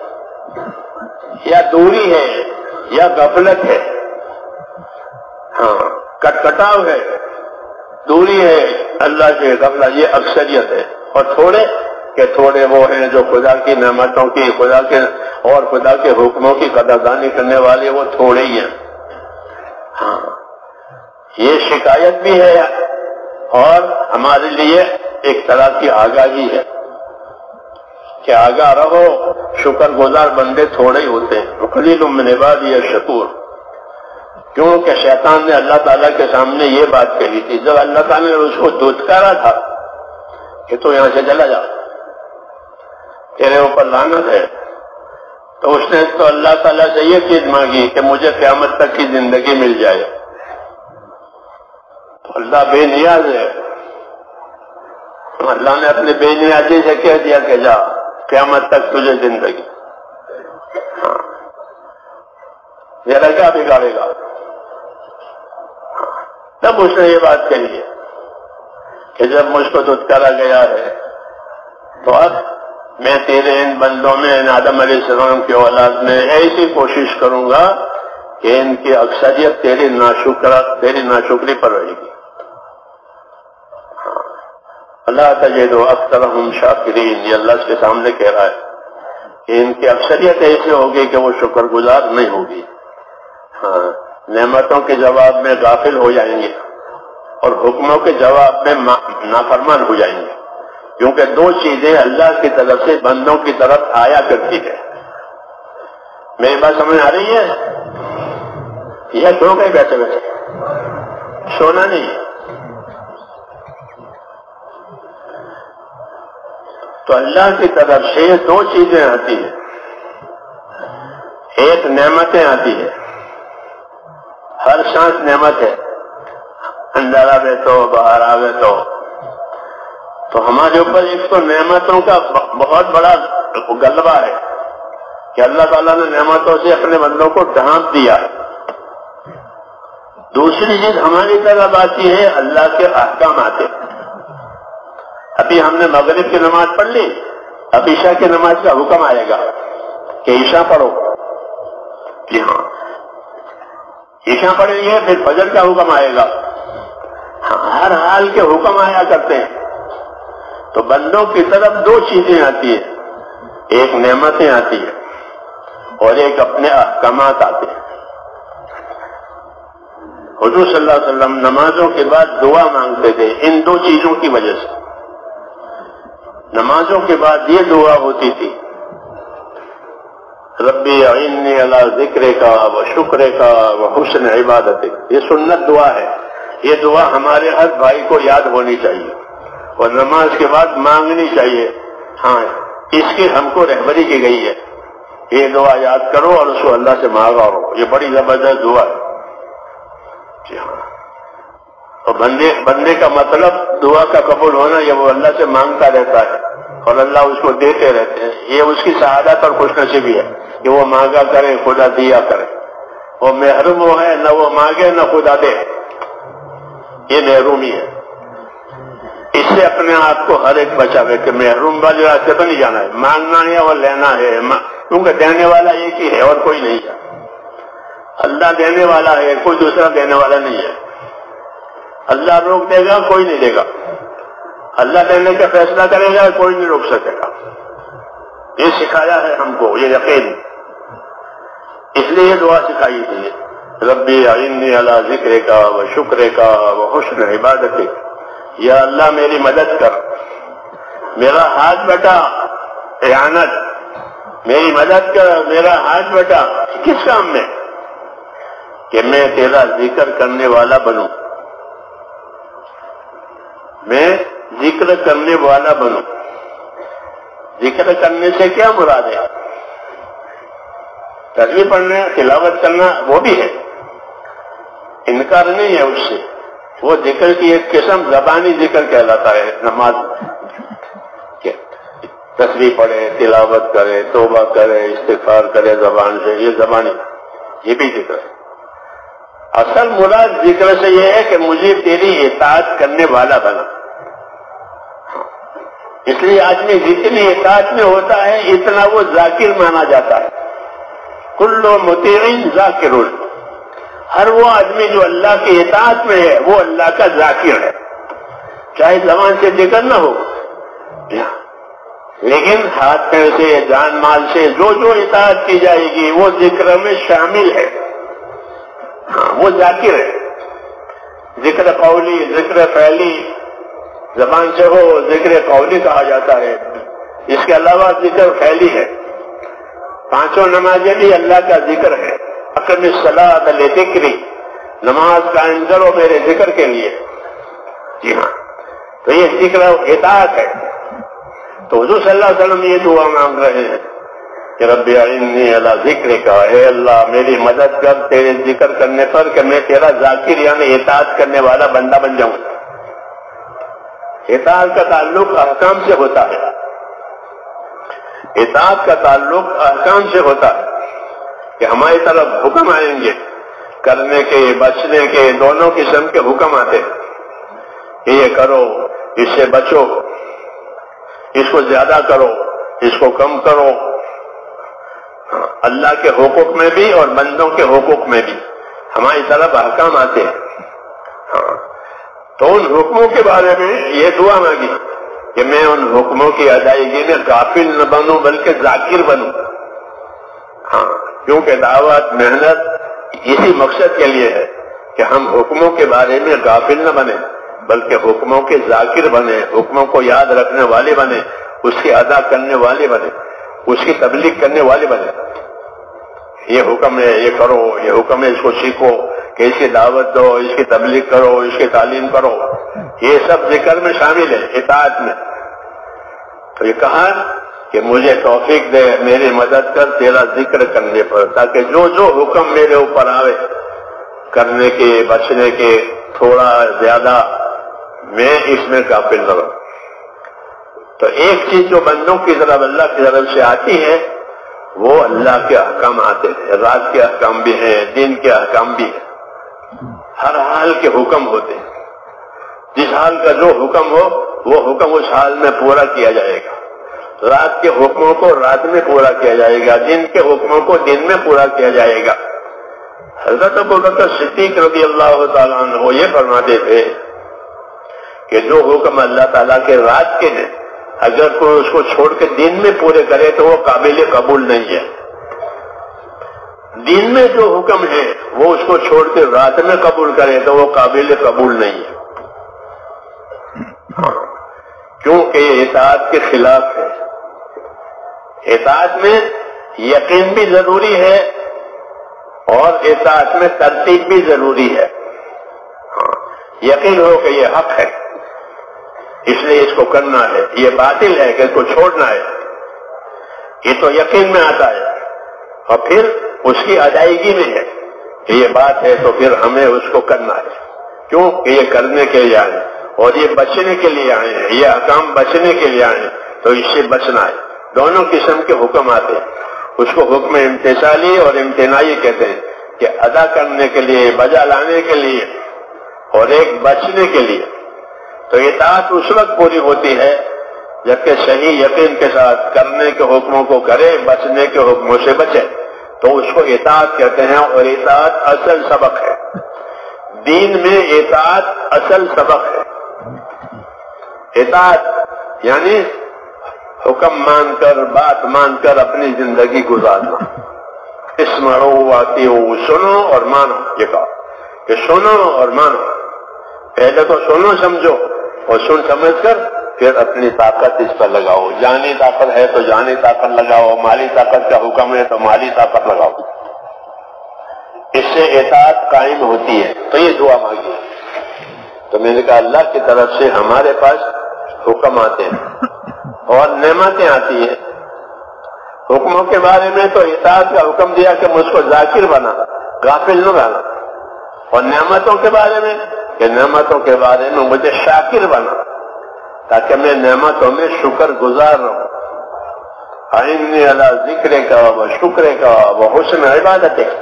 Speaker 1: یا دوری ہے یا غفلت ہے. ہاں، کٹ کٹاؤ ہے، دوری ہے اللہ سے، غفلت، یہ اکثریت ہے. اور تھوڑے کہ تھوڑے وہ ہیں جو خدا کی نعمتوں کی، خدا کے اور خدا کے حکموں کی قدردانی کرنے والے، وہ تھوڑے ہی ہیں. ہاں، یہ شکایت بھی ہے اور ہمارے لیے ایک طرح کی آگاہی ہے کہ آگاہ رہو، شکر گزار بندے تھوڑے ہی ہوتے ہیں. وَقَلِيلٌ مِّنْ عِبَادِيَ الشَّكُورُ، کیونکہ شیطان نے اللہ تعالیٰ کے سامنے یہ بات کہی تھی جب اللہ تعالیٰ نے اس کو دھتکارا تھا کہ تو یہاں سے چلا جا، تیرے اوپر لعنت ہے. تو اس نے تو اللہ تعالیٰ سے یہ چیز مانگی کہ مجھے قیامت تک کی زندگی مل جائے، اللہ بے نیاز ہے. اللہ نے اپنے بے نیازی سے کہہ دیا کہ جا قیامت تک تجھے زندگی. ذرا کیا بگاڑے گا؟ تب اس نے یہ بات کہی ہے کہ جب مجھ کو دھتکارا گیا ہے تو اب میں تیرے ان بندوں میں ان آدم علیہ السلام کی اولاد میں ایسی کوشش کروں گا کہ ان کی اکثریت تیری ناشکری پر رہے گی. اللہ تجد اکثرهم شاکرین، یہ اللہ کے سامنے کہہ رہا ہے کہ ان کی اکثریت ایسی ہوگی کہ وہ شکر گزار نہیں ہوگی. نعمتوں کے جواب میں غافل ہو جائیں گے اور حکموں کے جواب میں نافرمان ہو جائیں گے، کیونکہ دو چیزیں اللہ کی طرف سے بندوں کی طرف آیا کرتی ہے. میری بات سمجھ آ رہی ہے؟ یہ سو گئے کیسے ویسے؟ سونا نہیں. تو اللہ کی طرف سے دو چیزیں آتی ہیں. ایک نعمتیں آتی ہیں، ہر سانس نعمت ہے. اندر آوے تو باہر آوے تو ہمارے اوپر ایک تو نعمتوں کا بہت بڑا غلبہ ہے کہ اللہ تعالیٰ نے نعمتوں سے اپنے بندوں کو ڈھانپ دیا. دوسری چیز ہماری طرف آتی ہے اللہ کے احکام آتے. ابھی ہم نے مغرب کی نماز پڑھ لی، اب عشاء کی نماز کا حکم آئے گا کہ عشاء پڑھو. جی ہاں، عشاء پڑھیں گے، پھر فجر کا حکم آئے گا. ہر حال کے حکم آیا کرتے ہیں. تو بندوں کی طرف دو چیزیں آتی ہیں، ایک نعمتیں آتی ہیں اور ایک اپنے احکامات آتے ہیں. حضور صلی اللہ علیہ وسلم نمازوں کے بعد دعا مانگتے تھے ان دو چیزوں کی وجہ سے. نمازوں کے بعد یہ دعا ہوتی تھی، ربی اعنی علی ذکرک و شکرک و حسن عبادتک. یہ سنت دعا ہے، یہ دعا ہمارے ہر بھائی کو یاد ہونی چاہیے اور نماز کے بعد مانگنی چاہیے. ہاں، اس کی ہم کو رہبری کی گئی ہے. یہ دعا یاد کرو اور اس کو اللہ سے مانگا ہو. یہ بڑی زبردست دعا ہے. جی ہاں، اور بندے کا مطلب دعا کا قبول ہونا یہ وہ اللہ سے مانگتا رہتا ہے اور اللہ اس کو دیتے رہتے ہیں. یہ اس کی سعادت اور خوش نصیبی ہے کہ وہ مانگا کرے، خدا دیا کرے. وہ محروم وہ ہے، نہ وہ مانگے نہ خدا دے. یہ محرومی ہے. اس سے اپنے آپ کو ہر ایک بچاوے کہ محروم والے راستے تو نہیں جانا ہے. مانگنا ہے اور لینا ہے، کیونکہ دینے والا ایک ہی ہے اور کوئی نہیں ہے. اللہ دینے والا ہے، کوئی دوسرا دینے والا نہیں ہے. اللہ روک دے گا، کوئی نہیں دے گا. اللہ دینے کا فیصلہ کرے گا، کوئی نہیں روک سکے گا. یہ سکھایا ہے ہم کو، یہ یقین. اس لیے یہ دعا سکھائی تھی، ربی اعنی علی ذکرک و شکرک و حسن عبادتک. یا اللہ میری مدد کر، میرا ہاتھ بٹا اعانت، میری مدد کر، میرا ہاتھ بٹا. کس کام میں؟ کہ میں تیرا ذکر کرنے والا بنوں. میں ذکر کرنے والا بنوں. ذکر کرنے سے کیا مراد ہے؟ تسبیح پڑھنا، تلاوت کرنا وہ بھی ہے، انکار نہیں ہے اس سے. وہ ذکر کی ایک قسم زبانی ذکر کہلاتا ہے. نماز تسبیح پڑھے، تلاوت کرے، توبہ کرے، استغفار کرے زبان سے، یہ زبانی، یہ بھی ذکر ہے. اصل مراد ذکر سے یہ ہے کہ مجھے تیری اطاعت کرنے والا بنا. اس لیے آدمی جتنی اطاعت میں ہوتا ہے اتنا وہ ذاکر مانا جاتا ہے. کل مطیع ذاکر، ہر وہ آدمی جو اللہ کی اطاعت میں ہے وہ اللہ کا ذاکر ہے، چاہے زبان سے ذکر نہ ہو، لیکن ہاتھ پیر سے، جان مال سے جو جو اطاعت کی جائے گی وہ ذکر میں شامل ہے. وہ ذاکر ہے. ذکر قولی، ذکر فعلی زبان سے ہو، ذکر قولی کہا جاتا ہے. اس کے علاوہ ذکر فعلی ہے. پانچوں نمازیں بھی اللہ کا ذکر ہے. اقم الصلاۃ لذکری، نماز قائم کرو میرے ذکر کے لیے. جی ہاں، تو یہ ذکر اطاعت ہے. تو حضور صلی اللہ علیہ وسلم یہ دعا مانگ رہے ہیں کہ رب اعنی علی ذکرک، اے اللہ میری مدد کر تیرے ذکر کرنے پر کہ میں تیرا تیرا ذاکر یعنی اطاعت کرنے والا بندہ بن جاؤں۔ اطاعت کا تعلق احکام سے ہوتا ہے، اطاعت کا تعلق احکام سے ہوتا ہے کہ ہماری طرف حکم آئیں گے کرنے کے بچنے کے، دونوں قسم کے حکم آتے ہیں کہ یہ کرو، اس سے بچو، اس کو زیادہ کرو، اس کو کم کرو، اللہ کے حقوق میں بھی اور بندوں کے حقوق میں بھی ہماری طرف احکام آتے ہیں۔ تو ان حکموں کے بارے میں یہ دعا مانگی کہ میں ان حکموں کی ادائیگی میں غافل نہ بنوں بلکہ ذاکر بنوں۔ کیونکہ دعوت محنت اسی مقصد کے لیے ہے کہ ہم حکموں کے بارے میں غافل نہ بنیں بلکہ حکموں کے ذاکر بنے، حکموں کو یاد رکھنے والے بنے، اس کی ادا کرنے والے بنے، اس کی تبلیغ کرنے والے بنے۔ یہ حکم ہے یہ کرو، یہ حکم ہے اس کو سیکھو، کہ اس کی دعوت دو، اس کی تبلیغ کرو، اس کی تعلیم کرو، یہ سب ذکر میں شامل ہے اطاعت میں۔ تو یہ کہا کہ مجھے توفیق دے، میری مدد کر تیرا ذکر کرنے پر، تاکہ جو جو حکم میرے اوپر آوے کرنے کے بچنے کے تھوڑا زیادہ میں اس میں غافل نہ رہوں۔ تو ایک چیز جو بندوں کی طرف اللہ کی طرف سے آتی ہے وہ اللہ کے احکام آتے ہیں، رات کے احکام بھی ہیں، دین کے احکام بھی ہیں، ہر حال کے حکم ہوتے ہیں۔ جس حال کا جو حکم ہو وہ حکم اس حال میں پورا کیا جائے گا، رات کے حکموں کو رات میں پورا کیا جائے گا، دن کے حکموں کو دن میں پورا کیا جائے گا۔ حضرت ابوبکر صدیق رضی اللہ تعالیٰ عنہ یہ فرماتے تھے کہ جو حکم اللہ تعالیٰ کے رات کے ہیں اگر کوئی اس کو چھوڑ کے دن میں پورے کرے تو وہ قابل قبول نہیں ہے، دن میں جو حکم ہے وہ اس کو چھوڑ کے رات میں قبول کرے تو وہ قابل قبول نہیں ہے، کیونکہ یہ اطاعت کے خلاف ہے۔ اطاعت میں یقین بھی ضروری ہے اور اطاعت میں ترتیب بھی ضروری ہے۔ یقین ہو کہ یہ حق ہے اس لیے اس کو کرنا ہے، یہ باطل ہے کہ اس کو چھوڑنا ہے، یہ تو یقین میں آتا ہے، اور پھر اس کی ادائیگی میں ہے کہ یہ بات ہے تو پھر ہمیں اس کو کرنا ہے، کیوں کہ یہ کرنے کے لیے آئے اور یہ بچنے کے لیے آئے ہیں، یہ احکام بچنے کے لیے آئے ہیں تو اس سے بچنا ہے۔ دونوں قسم کے حکم آتے ہیں، اس کو حکم امتثالی اور امتناعی کہتے ہیں کہ ادا کرنے کے لیے، بجا لانے کے لیے، اور ایک بچنے کے لیے۔ تو اطاعت اس وقت پوری ہوتی ہے جبکہ صحیح یقین کے ساتھ کرنے کے حکموں کو کرے، بچنے کے حکموں سے بچے، تو اس کو اطاعت کہتے ہیں، اور اطاعت اصل سبق ہے دین میں، اطاعت اصل سبق ہے۔ اطاعت یعنی حکم مان کر، بات مان کر اپنی زندگی گزارنا۔ اسمعوا واطیعوا، سنو اور مانو، یہ کہا کہ سنو اور مانو، پہلے تو سنو سمجھو اور سن سمجھ کر پھر اپنی طاقت اس پر لگاؤ، جانی طاقت ہے تو جانی طاقت لگاؤ، مالی طاقت کا حکم ہے تو مالی طاقت لگاؤ، اس سے اطاعت قائم ہوتی ہے۔ تو یہ دعا مانگی، تو میں نے کہا اللہ کی طرف سے ہمارے پاس حکم آتے ہیں اور نعمتیں آتی ہیں۔ حکموں کے بارے میں تو اطاعت کا حکم دیا کہ مجھ کو ذاکر بنا، غافل نہ بنا، اور نعمتوں کے بارے میں کہ نعمتوں کے بارے میں مجھے شاکر بنا تاکہ میں نعمتوں میں شکر گزار رہوں۔ اعنی علی ذکرک و شکرک و حسن عبادتک،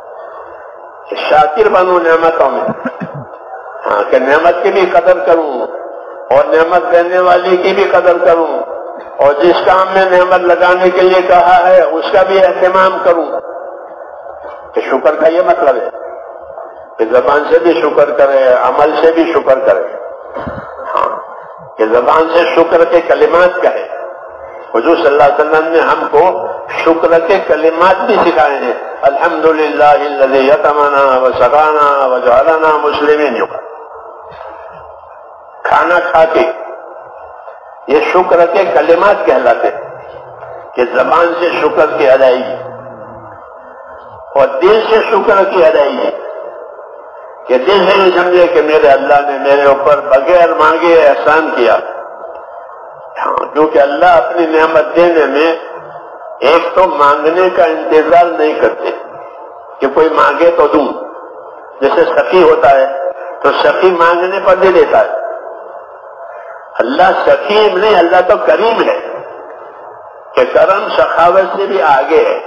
Speaker 1: شاکر بنوں نعمتوں میں، کہ نعمت کی بھی قدر کروں اور نعمت دینے والی کی بھی قدر کروں، اور جس کام میں نعمت لگانے کے لیے کہا ہے اس کا بھی اہتمام کروں۔ کہ شکر کا یہ مطلب ہے کہ زبان سے بھی شکر کرے، عمل سے بھی شکر کرے، کہ زبان سے شکر کے کلمات کہے۔ حضور صلی اللہ علیہ وسلم نے ہم کو شکر کے کلمات بھی سکھائے ہیں، الحمدللہ الذی یطعمنا وسقانا وجعلنا مسلمین۔ کھانا کھا کے یہ شکر کے کلمات کہلاتے ہیں کہ زبان سے شکر کی ادائیگی، اور دل سے شکر کی ادائیگی کہ دل سے یہ سمجھے کہ میرے اللہ نے میرے اوپر بغیر مانگے احسان کیا۔ کیونکہ اللہ اپنی نعمت دینے میں ایک تو مانگنے کا انتظار نہیں کرتے کہ کوئی مانگے تو دوں، جیسے سخی ہوتا ہے تو سخی مانگنے پر دے دیتا ہے. اللہ سخیم نہیں، اللہ تو کریم ہے کہ کرم سخاوت سے بھی آگے ہے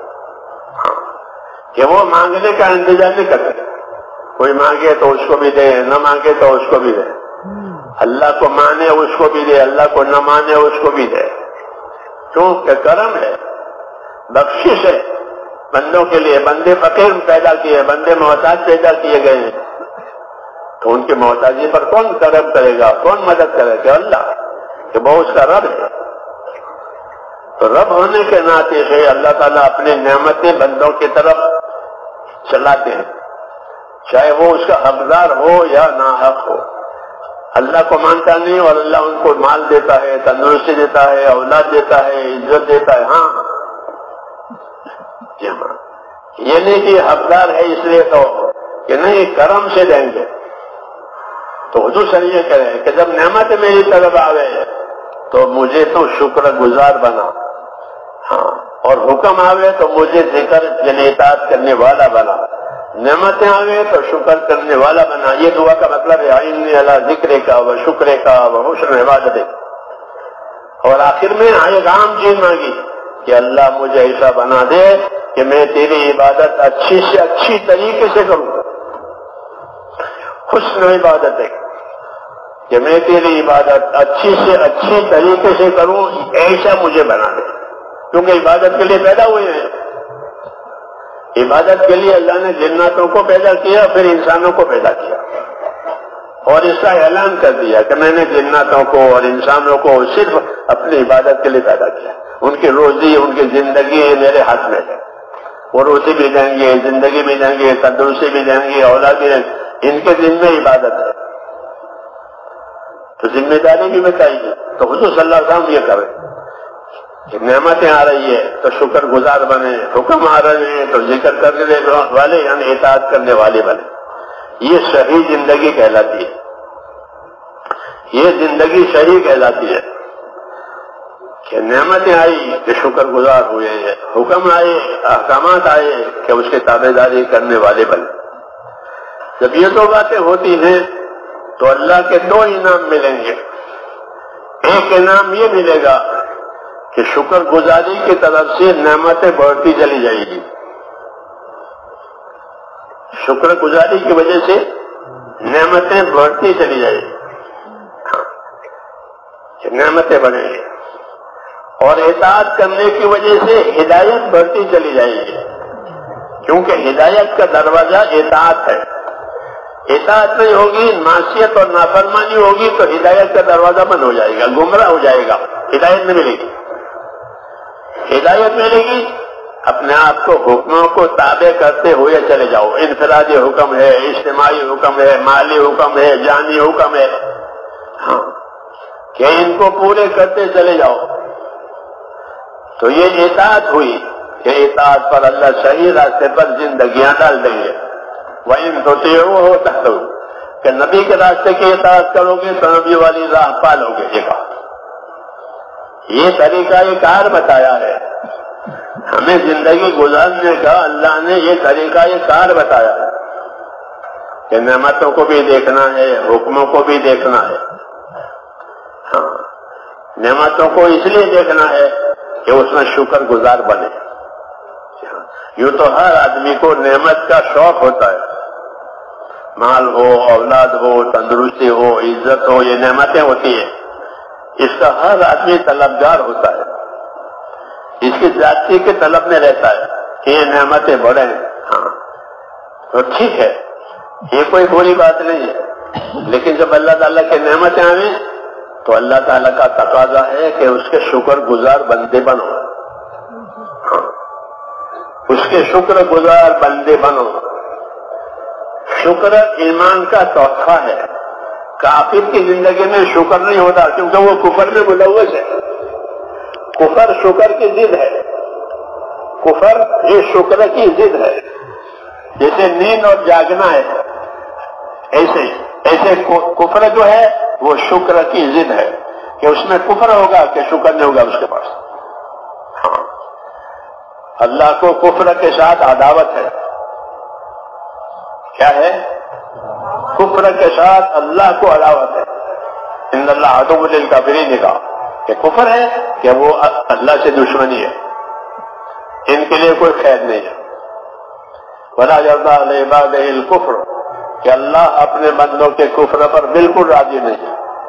Speaker 1: کہ وہ مانگنے کا انتظار نہیں کرتے. کوئی مانگے تو اس کو بھی دے، نہ مانگے تو اس کو بھی دے. اللہ کو مانے اس کو بھی دے، اللہ کو نہ مانے اس کو بھی دے. کیوں کہ کرم ہے، بخشش ہے بندوں کے لیے. بندے فقیر پیدا کیے، بندے محتاج پیدا کیے گئے ہیں، تو ان کی محتاجی پر کون کرم کرے گا، کون مدد کرے گا؟ اللہ، کہ وہ اس کا رب ہے. تو رب ہونے کے ناطے سے اللہ تعالیٰ اپنے نعمتیں بندوں کی طرف چلاتے ہیں، چاہے وہ اس کا حقدار ہو یا ناحق ہو. اللہ کو مانتا نہیں اور اللہ ان کو مال دیتا ہے، تندرستی دیتا ہے، اولاد دیتا ہے، عزت دیتا ہے. ہاں جی ہاں، یہ نہیں کہ حقدار ہے اس لیے تو کہ نہیں، کرم سے دیں گے. تو حضور صلی اللہ علیہ وسلم یہ کہہ رہے ہیں کہ جب نعمت میری طرف آوے تو مجھے تو شکر گزار بنا، ہاں، اور حکم آوے تو مجھے ذکر یعنی اطاعت کرنے والا بنا. نعمتیں آوے تو شکر کرنے والا بنا. یہ دعا کا مطلب ہے اعنی علی ذکر کا و شکر کا و حسن عبادت. اور آخر میں ایک عام چیز مانگی کہ اللہ مجھے ایسا بنا دے کہ میں تیری عبادت اچھی سے اچھی طریقے سے کروں. حسن عبادت ہے کہ میں تیری عبادت اچھی سے اچھی طریقے سے کروں، ایسا مجھے بنا دے. کیونکہ عبادت کے لیے پیدا ہوئے ہیں. عبادت کے لیے اللہ نے جناتوں کو پیدا کیا، پھر انسانوں کو پیدا کیا، اور اس کا اعلان کر دیا کہ میں نے جناتوں کو اور انسانوں کو صرف اپنی عبادت کے لیے پیدا کیا. ان کی روزی، ان کی زندگی میرے ہاتھ میں ہے. وہ روزی بھی دیں گے، زندگی بھی دیں گے، تندرستی بھی دیں گے، اولاد بھی دیں گے. ان کے دل میں عبادت ہے تو ذمہ داری بھی بتائیے. تو حضور صلی اللہ علیہ وسلم یہ کرے کہ نعمتیں آ رہی ہے تو شکر گزار بنے، حکم آ رہے ہیں تو ذکر کرنے والے یعنی اطاعت کرنے والے بنے. یہ صحیح زندگی کہلاتی ہے. یہ زندگی صحیح کہلاتی ہے کہ نعمتیں آئی کہ شکر گزار ہوئے، حکم آئے، احکامات آئے کہ اس کی تابع داری کرنے والے بنے. جب یہ دو باتیں ہوتی ہیں تو اللہ کے دو انعام ملیں گے. ایک انعام یہ ملے گا کہ شکر گزاری کی طرف سے نعمتیں بڑھتی چلی جائے گی. شکر گزاری کی وجہ سے نعمتیں بڑھتی چلی جائے گی، نعمتیں بڑھیں گی. اور اطاعت کرنے کی وجہ سے ہدایت بڑھتی چلی جائے گی، کیونکہ ہدایت کا دروازہ اطاعت ہے. اطاعت نہیں ہوگی، معصیت اور نافرمانی ہوگی تو ہدایت کا دروازہ بند ہو جائے گا، گمراہ ہو جائے گا، ہدایت نہیں ملے گی. ہدایت ملے گی اپنے آپ کو حکموں کو تابع کرتے ہوئے چلے جاؤ. انفرادی حکم ہے، اجتماعی حکم ہے، مالی حکم ہے، جانی حکم ہے، ہاں، کہ ان کو پورے کرتے چلے جاؤ. تو یہ اطاعت ہوئی کہ اطاعت پر اللہ صحیح راستے پر زندگیاں ڈال دیں گے. وَإِن تُطِيعُوهُ تَهْتَدُوا، کہ نبی کے راستے کی اطاعت کرو گے تو نبی والی راہ پالو گے. یہ طریقہ کار بتایا ہے ہمیں زندگی گزارنے کا. اللہ نے یہ طریقہ کار بتایا ہے کہ نعمتوں کو بھی دیکھنا ہے، حکموں کو بھی دیکھنا ہے. ہاں، نعمتوں کو اس لیے دیکھنا ہے کہ اس میں شکر گزار بنے. یوں تو ہر آدمی کو نعمت کا شوق ہوتا ہے، مال ہو، اولاد ہو، تندرستی ہو، عزت ہو، یہ نعمتیں ہوتی ہیں. اس کا ہر آدمی طلبگار ہوتا ہے، اس کی ذاتی کے طلب میں رہتا ہے کہ یہ نعمتیں بڑھیں. ہاں تو ٹھیک ہے، یہ کوئی بری بات نہیں ہے. لیکن جب اللہ تعالیٰ کی نعمتیں آئیں تو اللہ تعالیٰ کا تقاضا ہے کہ اس کے شکر گزار بندے بنو. اس کے شکر گزار بندے بنو. شکر ایمان کا تحفہ ہے. کافر کی زندگی میں شکر نہیں ہوتا کیونکہ وہ کفر میں ملوث ہے. کفر شکر کی ضد ہے. کفر یہ شکر کی ضد ہے. جیسے نیند اور جاگنا ہے، ایسے کفر جو ہے وہ شکر کی ضد ہے کہ اس میں کفر ہوگا کہ شکر نہیں ہوگا اس کے پاس. ہاں، اللہ کو کفر کے ساتھ عداوت ہے. کیا ہے؟ کفر کے ساتھ اللہ کو عداوت ہے. ان اللہ عدو للکافرین نے کہا کہ کفر ہے کہ وہ اللہ سے دشمنی ہے، ان کے لیے کوئی خیر نہیں ہے. ولا یرضی لعبادہ الکفر، کہ اللہ اپنے بندوں کے کفر پر بالکل راضی نہیں ہے.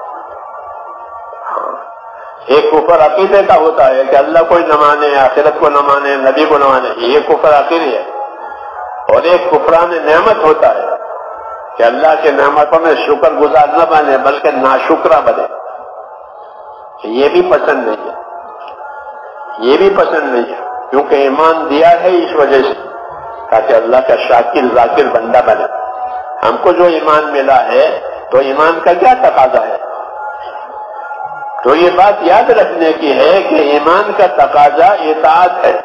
Speaker 1: ایک کفر عقیدے کا ہوتا ہے کہ اللہ کو نہ مانے، آخرت کو نہ مانے، نبی کو نہ مانے، یہ کفر عقیدی ہے. اور ایک کفران نعمت ہوتا ہے کہ اللہ کے نعمتوں میں شکر گزار نہ بنے بلکہ ناشکرہ بنے. یہ بھی پسند نہیں ہے، یہ بھی پسند نہیں ہے، کیونکہ ایمان دیا ہے اس وجہ سے تاکہ اللہ کا شاکر ذاکر بندہ بنے. ہم کو جو ایمان ملا ہے تو ایمان کا کیا تقاضا ہے؟ تو یہ بات یاد رکھنے کی ہے کہ ایمان کا تقاضا اطاعت ہے.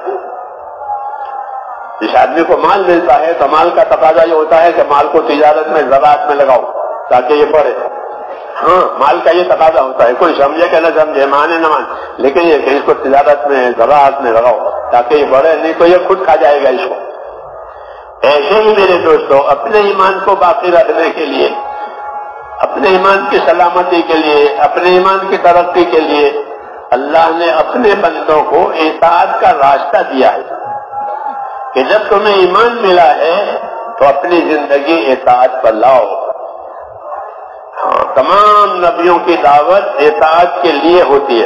Speaker 1: جس آدمی کو مال ملتا ہے تو مال کا تقاضا یہ ہوتا ہے کہ مال کو تجارت میں زراعت میں لگاؤ تاکہ یہ بڑھے. ہاں، مال کا یہ تقاضا ہوتا ہے، کوئی سمجھے کہ نہ سمجھے، مانے نہ مانے، لیکن یہ کہ اس کو تجارت میں زراعت میں لگاؤ تاکہ یہ بڑھے، نہیں تو یہ خود کھا جائے گا اس کو. ایسے ہی میرے دوستو، اپنے ایمان کو باقی رکھنے کے لیے، اپنے ایمان کی سلامتی کے لیے، اپنے ایمان کی ترقی کے لیے اللہ نے اپنے بندوں کو اطاعت کا راستہ دیا ہے کہ جب تمہیں ایمان ملا ہے تو اپنی زندگی اطاعت پر لاؤ. تمام نبیوں کی دعوت اطاعت کے لیے ہوتی ہے،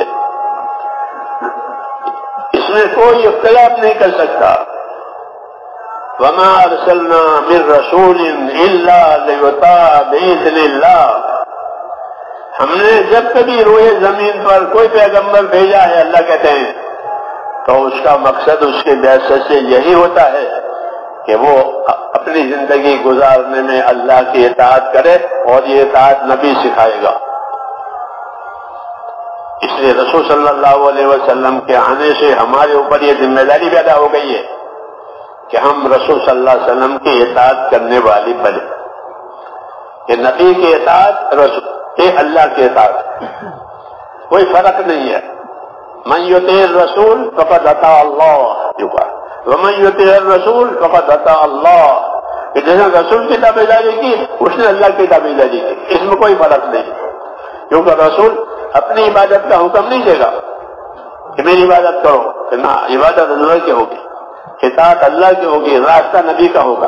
Speaker 1: اس میں کوئی اختلاف نہیں کر سکتا. وما ارسلنا من رسول الا ليطاع باذن اللہ. ہم نے جب کبھی روئے زمین پر کوئی پیغمبر بھیجا ہے، اللہ کہتے ہیں، تو اس کا مقصد اس کے بعثت سے یہی ہوتا ہے کہ وہ اپنی زندگی گزارنے میں اللہ کی اطاعت کرے، اور یہ اطاعت نبی سکھائے گا. اس لیے رسول صلی اللہ علیہ وسلم کے آنے سے ہمارے اوپر یہ ذمہ داری پیدا ہو گئی ہے کہ ہم رسول صلی اللہ علیہ وسلم کی اطاعت کرنے والی بنے. کہ نبی کی اطاعت، رسول کے اللہ کی اطاعت، کوئی فرق نہیں ہے. من یطیع الرسول فقد اطاع اللہ، ومن یطیع الرسول فقد اطاع اللہ. کہ جیسے رسول کی تابعداری کی، اس نے اللہ کی تابعداری کی، اس میں کوئی فرق نہیں. کیونکہ رسول اپنی عبادت کا حکم نہیں دے گا کہ میری عبادت کرو، کہ نہ، عبادت اللہ کی ہوگی، اطاعت اللہ کی ہوگی، راستہ نبی کا ہوگا.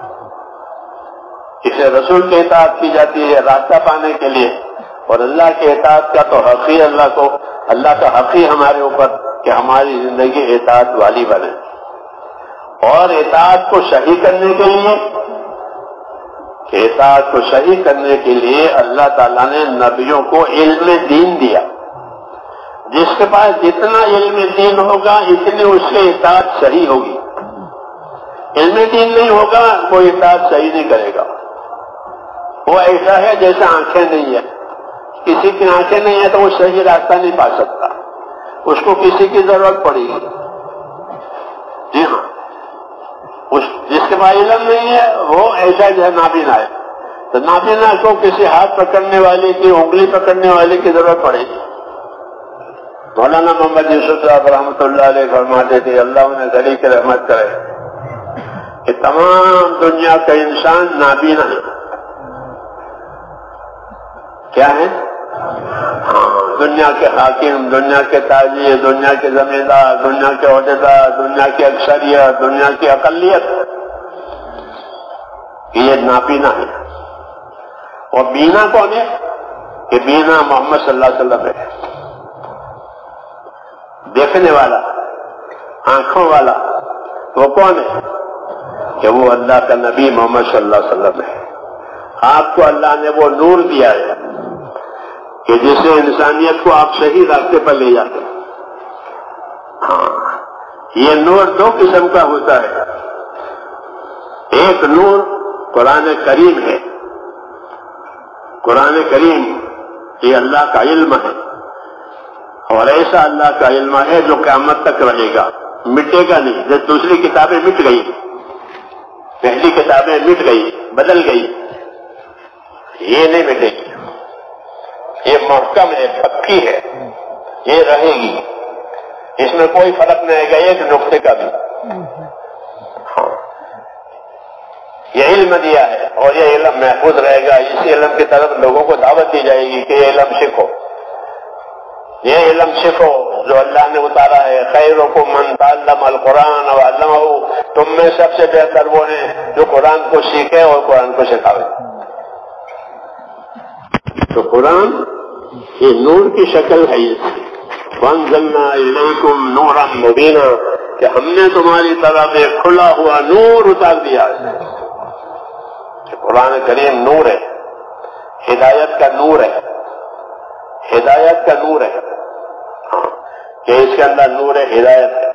Speaker 1: اسے رسول کی اطاعت کی جاتی ہے راستہ پانے کے لیے، اور اللہ کی اطاعت کا تو حق ہی اللہ کا حق ہی ہمارے اوپر کہ ہماری زندگی اطاعت والی بنے. اور اطاعت کو صحیح کرنے کے لیے، کہ اطاعت کو صحیح کرنے کے لیے اللہ تعالیٰ نے نبیوں کو علم دین دیا. جس کے پاس جتنا علم دین ہوگا اتنی اس کی اطاعت صحیح ہوگی. علم دین نہیں ہوگا وہ اطاعت صحیح نہیں کرے گا. وہ ایسا ہے جیسے آنکھیں نہیں ہیں. کسی کی آنکھیں نہیں ہیں تو وہ صحیح راستہ نہیں پا سکتا، اس کو کسی کی ضرورت پڑے گی. جی ہاں، جس کے پاس علم نہیں ہے وہ ایسا جو ہے نابینا ہے، تو نابینا کو کسی ہاتھ پکڑنے والے کی، انگلی پکڑنے والے کی ضرورت پڑے گی. مولانا محمد یوسف صاحب رحمۃ اللہ علیہ فرماتے تھے، اللہ انہیں ذریعہ کی رحمت کرے، کہ تمام دنیا کا انسان نابینا ہے. کیا ہے؟ دنیا کے حاکم، دنیا کے تاجر، دنیا کے زمیندار، دنیا کے عہدیدار، دنیا کی اکثریت، دنیا کی اقلیت، یہ نابینا ہے. اور بینا کون ہے؟ کہ بینا محمد صلی اللہ علیہ وسلم ہے. دیکھنے والا، آنکھوں والا، وہ کون ہے؟ کہ وہ اللہ کا نبی محمد صلی اللہ علیہ وسلم ہے. آپ کو اللہ نے وہ نور دیا ہے کہ جس سے انسانیت کو آپ صحیح راستے پر لے جاتے ہیں. ہاں، یہ نور دو قسم کا ہوتا ہے. ایک نور قرآن کریم ہے. قرآن کریم یہ اللہ کا علم ہے، اور ایسا اللہ کا علم ہے جو قیامت تک رہے گا، مٹے گا نہیں. جب دوسری کتابیں مٹ گئی، پہلی کتابیں مٹ گئی، بدل گئی، یہ نہیں مٹے گی. یہ محکم ہے، پکی ہے، یہ رہے گی، اس میں کوئی فرق نہیں آئے گا ایک نقطے کا بھی. ہاں، یہ علم دیا ہے اور یہ علم محفوظ رہے گا. اسی علم کی طرف لوگوں کو دعوت دی جائے گی کہ یہ علم سیکھو، یہ علم سیکھو جو اللہ نے اتارا ہے. خیرکم من تعلم القرآن وعلمہ، تم میں سب سے بہتر وہ ہیں جو قرآن کو سیکھے اور قرآن کو سکھاوے. تو قرآن یہ نور کی شکل ہے. وانزلنا الیکم نورا مبینا، کہ ہم نے تمہاری طرف ایک کھلا ہوا نور اتار دیا ہے. قرآن کریم نور ہے، ہدایت کا نور ہے، ہدایت کا نور ہے. کہ اس کے اندر نور ہدایت ہے.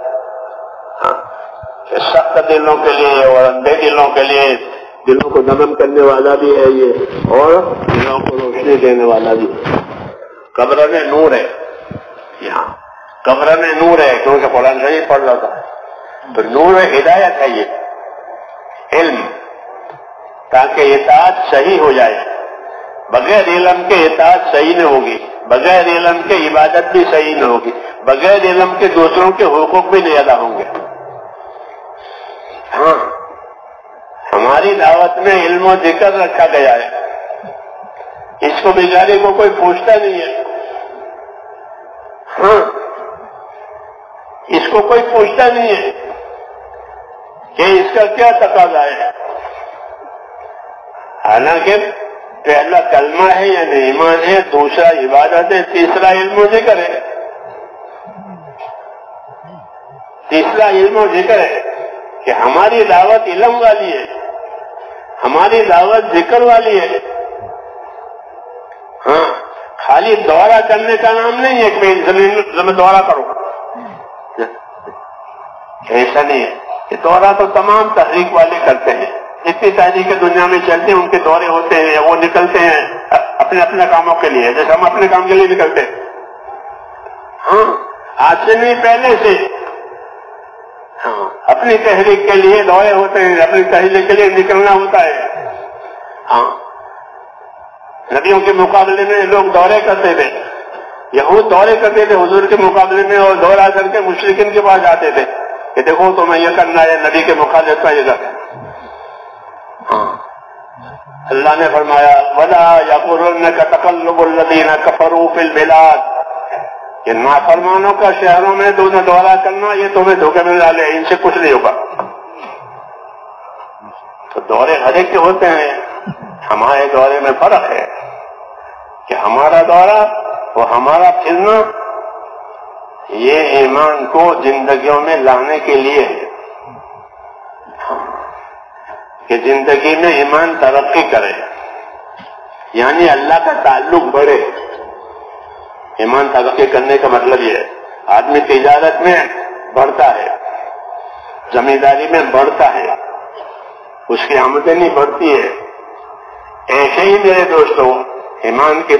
Speaker 1: کہ سخت دلوں کے لیے اور اندھے دلوں کے لیے، دلوں کو نرم کرنے والا بھی ہے یہ، اور دلوں کو روشنی دینے والا بھی ہے. قبر میں نور ہے، یہاں قبر میں نور ہے کیونکہ قرآن شریف پڑھ رہا تھا. تو نور ہدایت ہے یہ علم، تاکہ اطاعت صحیح ہو جائے. بغیر علم کے اطاعت صحیح نہ ہوگی، بغیر علم کے عبادت بھی صحیح نہ ہوگی، بغیر علم کے دوسروں کے حقوق بھی نہیں ادا ہوں گے. ہاں، ہماری دعوت میں علم و ذکر رکھا گیا ہے، اس کو بیچارے کو کوئی پوچھتا نہیں ہے. ہاں، اس کو کوئی پوچھتا نہیں ہے کہ اس کا کیا تقاضا ہے. حالانکہ پہلا کلمہ ہے یعنی ایمان ہے، دوسرا عبادت ہے، تیسرا علم و ذکر ہے. تیسرا علم و ذکر ہے کہ ہماری دعوت علم والی ہے، ہماری دعوت ذکر والی ہے. ہاں، خالی دورہ کرنے کا نام نہیں ہے کہ زمین دورہ کرو، ایسا نہیں ہے. کہ دورہ تو تمام تحریک والے کرتے ہیں، جتنی تحریک دنیا میں چلتے ہیں ان کے دورے ہوتے ہیں، وہ نکلتے ہیں اپنے اپنے کاموں کے لیے، جیسے ہم اپنے کام کے لیے نکلتے ہیں. ہاں، آج سے نہیں پہلے سے اپنی تحریک کے لیے دورے ہوتے ہیں، اپنی تحریک کے لیے نکلنا ہوتا ہے. ہاں، نبیوں کے مقابلے میں لوگ دورے کرتے تھے، یہود دورے کرتے تھے حضور کے مقابلے میں، اور دورہ کر کے مشرکین کے پاس جاتے تھے کہ دیکھو تمہیں یہ کرنا ہے، نبی کے مخالف کا یہ کرنا. ہاں، اللہ نے فرمایا وَلَا يَغُرَّنَّكَ تَقَلُّبُ الَّذِينَ كَفَرُوا فِي الْبِلَادِ، کہ نافرمانوں کا شہروں میں تو دورہ کرنا یہ تمہیں دھوکے میں ڈالے، ان سے کچھ نہیں ہوگا. تو دورے ہر ایک کے ہوتے ہیں، ہمارے دورے میں فرق ہے کہ ہمارا دورہ اور ہمارا پھرنا یہ ایمان کو زندگیوں میں لانے کے لیے ہے، کہ زندگی میں ایمان ترقی کرے، یعنی اللہ کا تعلق بڑھے. ایمان ترقی کرنے کا مطلب یہ ہے آدمی تجارت میں بڑھتا ہے، زمینداری میں بڑھتا ہے، اس کی آمدنی بڑھتی ہے. ایسے ہی میرے دوستوں ایمان کی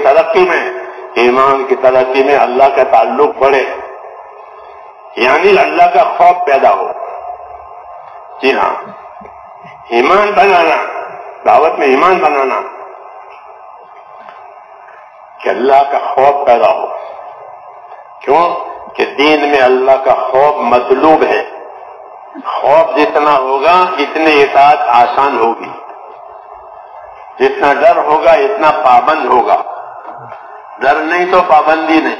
Speaker 1: ترقی میں اللہ کا تعلق بڑھے، یعنی اللہ کا خوف پیدا ہو. جی ہاں، ایمان بنانا، دعوت میں ایمان بنانا کہ اللہ کا خوف پیدا ہو. کیوں کہ دین میں اللہ کا خوف مطلوب ہے. خوف جتنا ہوگا اتنی اطاعت آسان ہوگی، جتنا ڈر ہوگا اتنا پابند ہوگا. ڈر نہیں تو پابندی نہیں،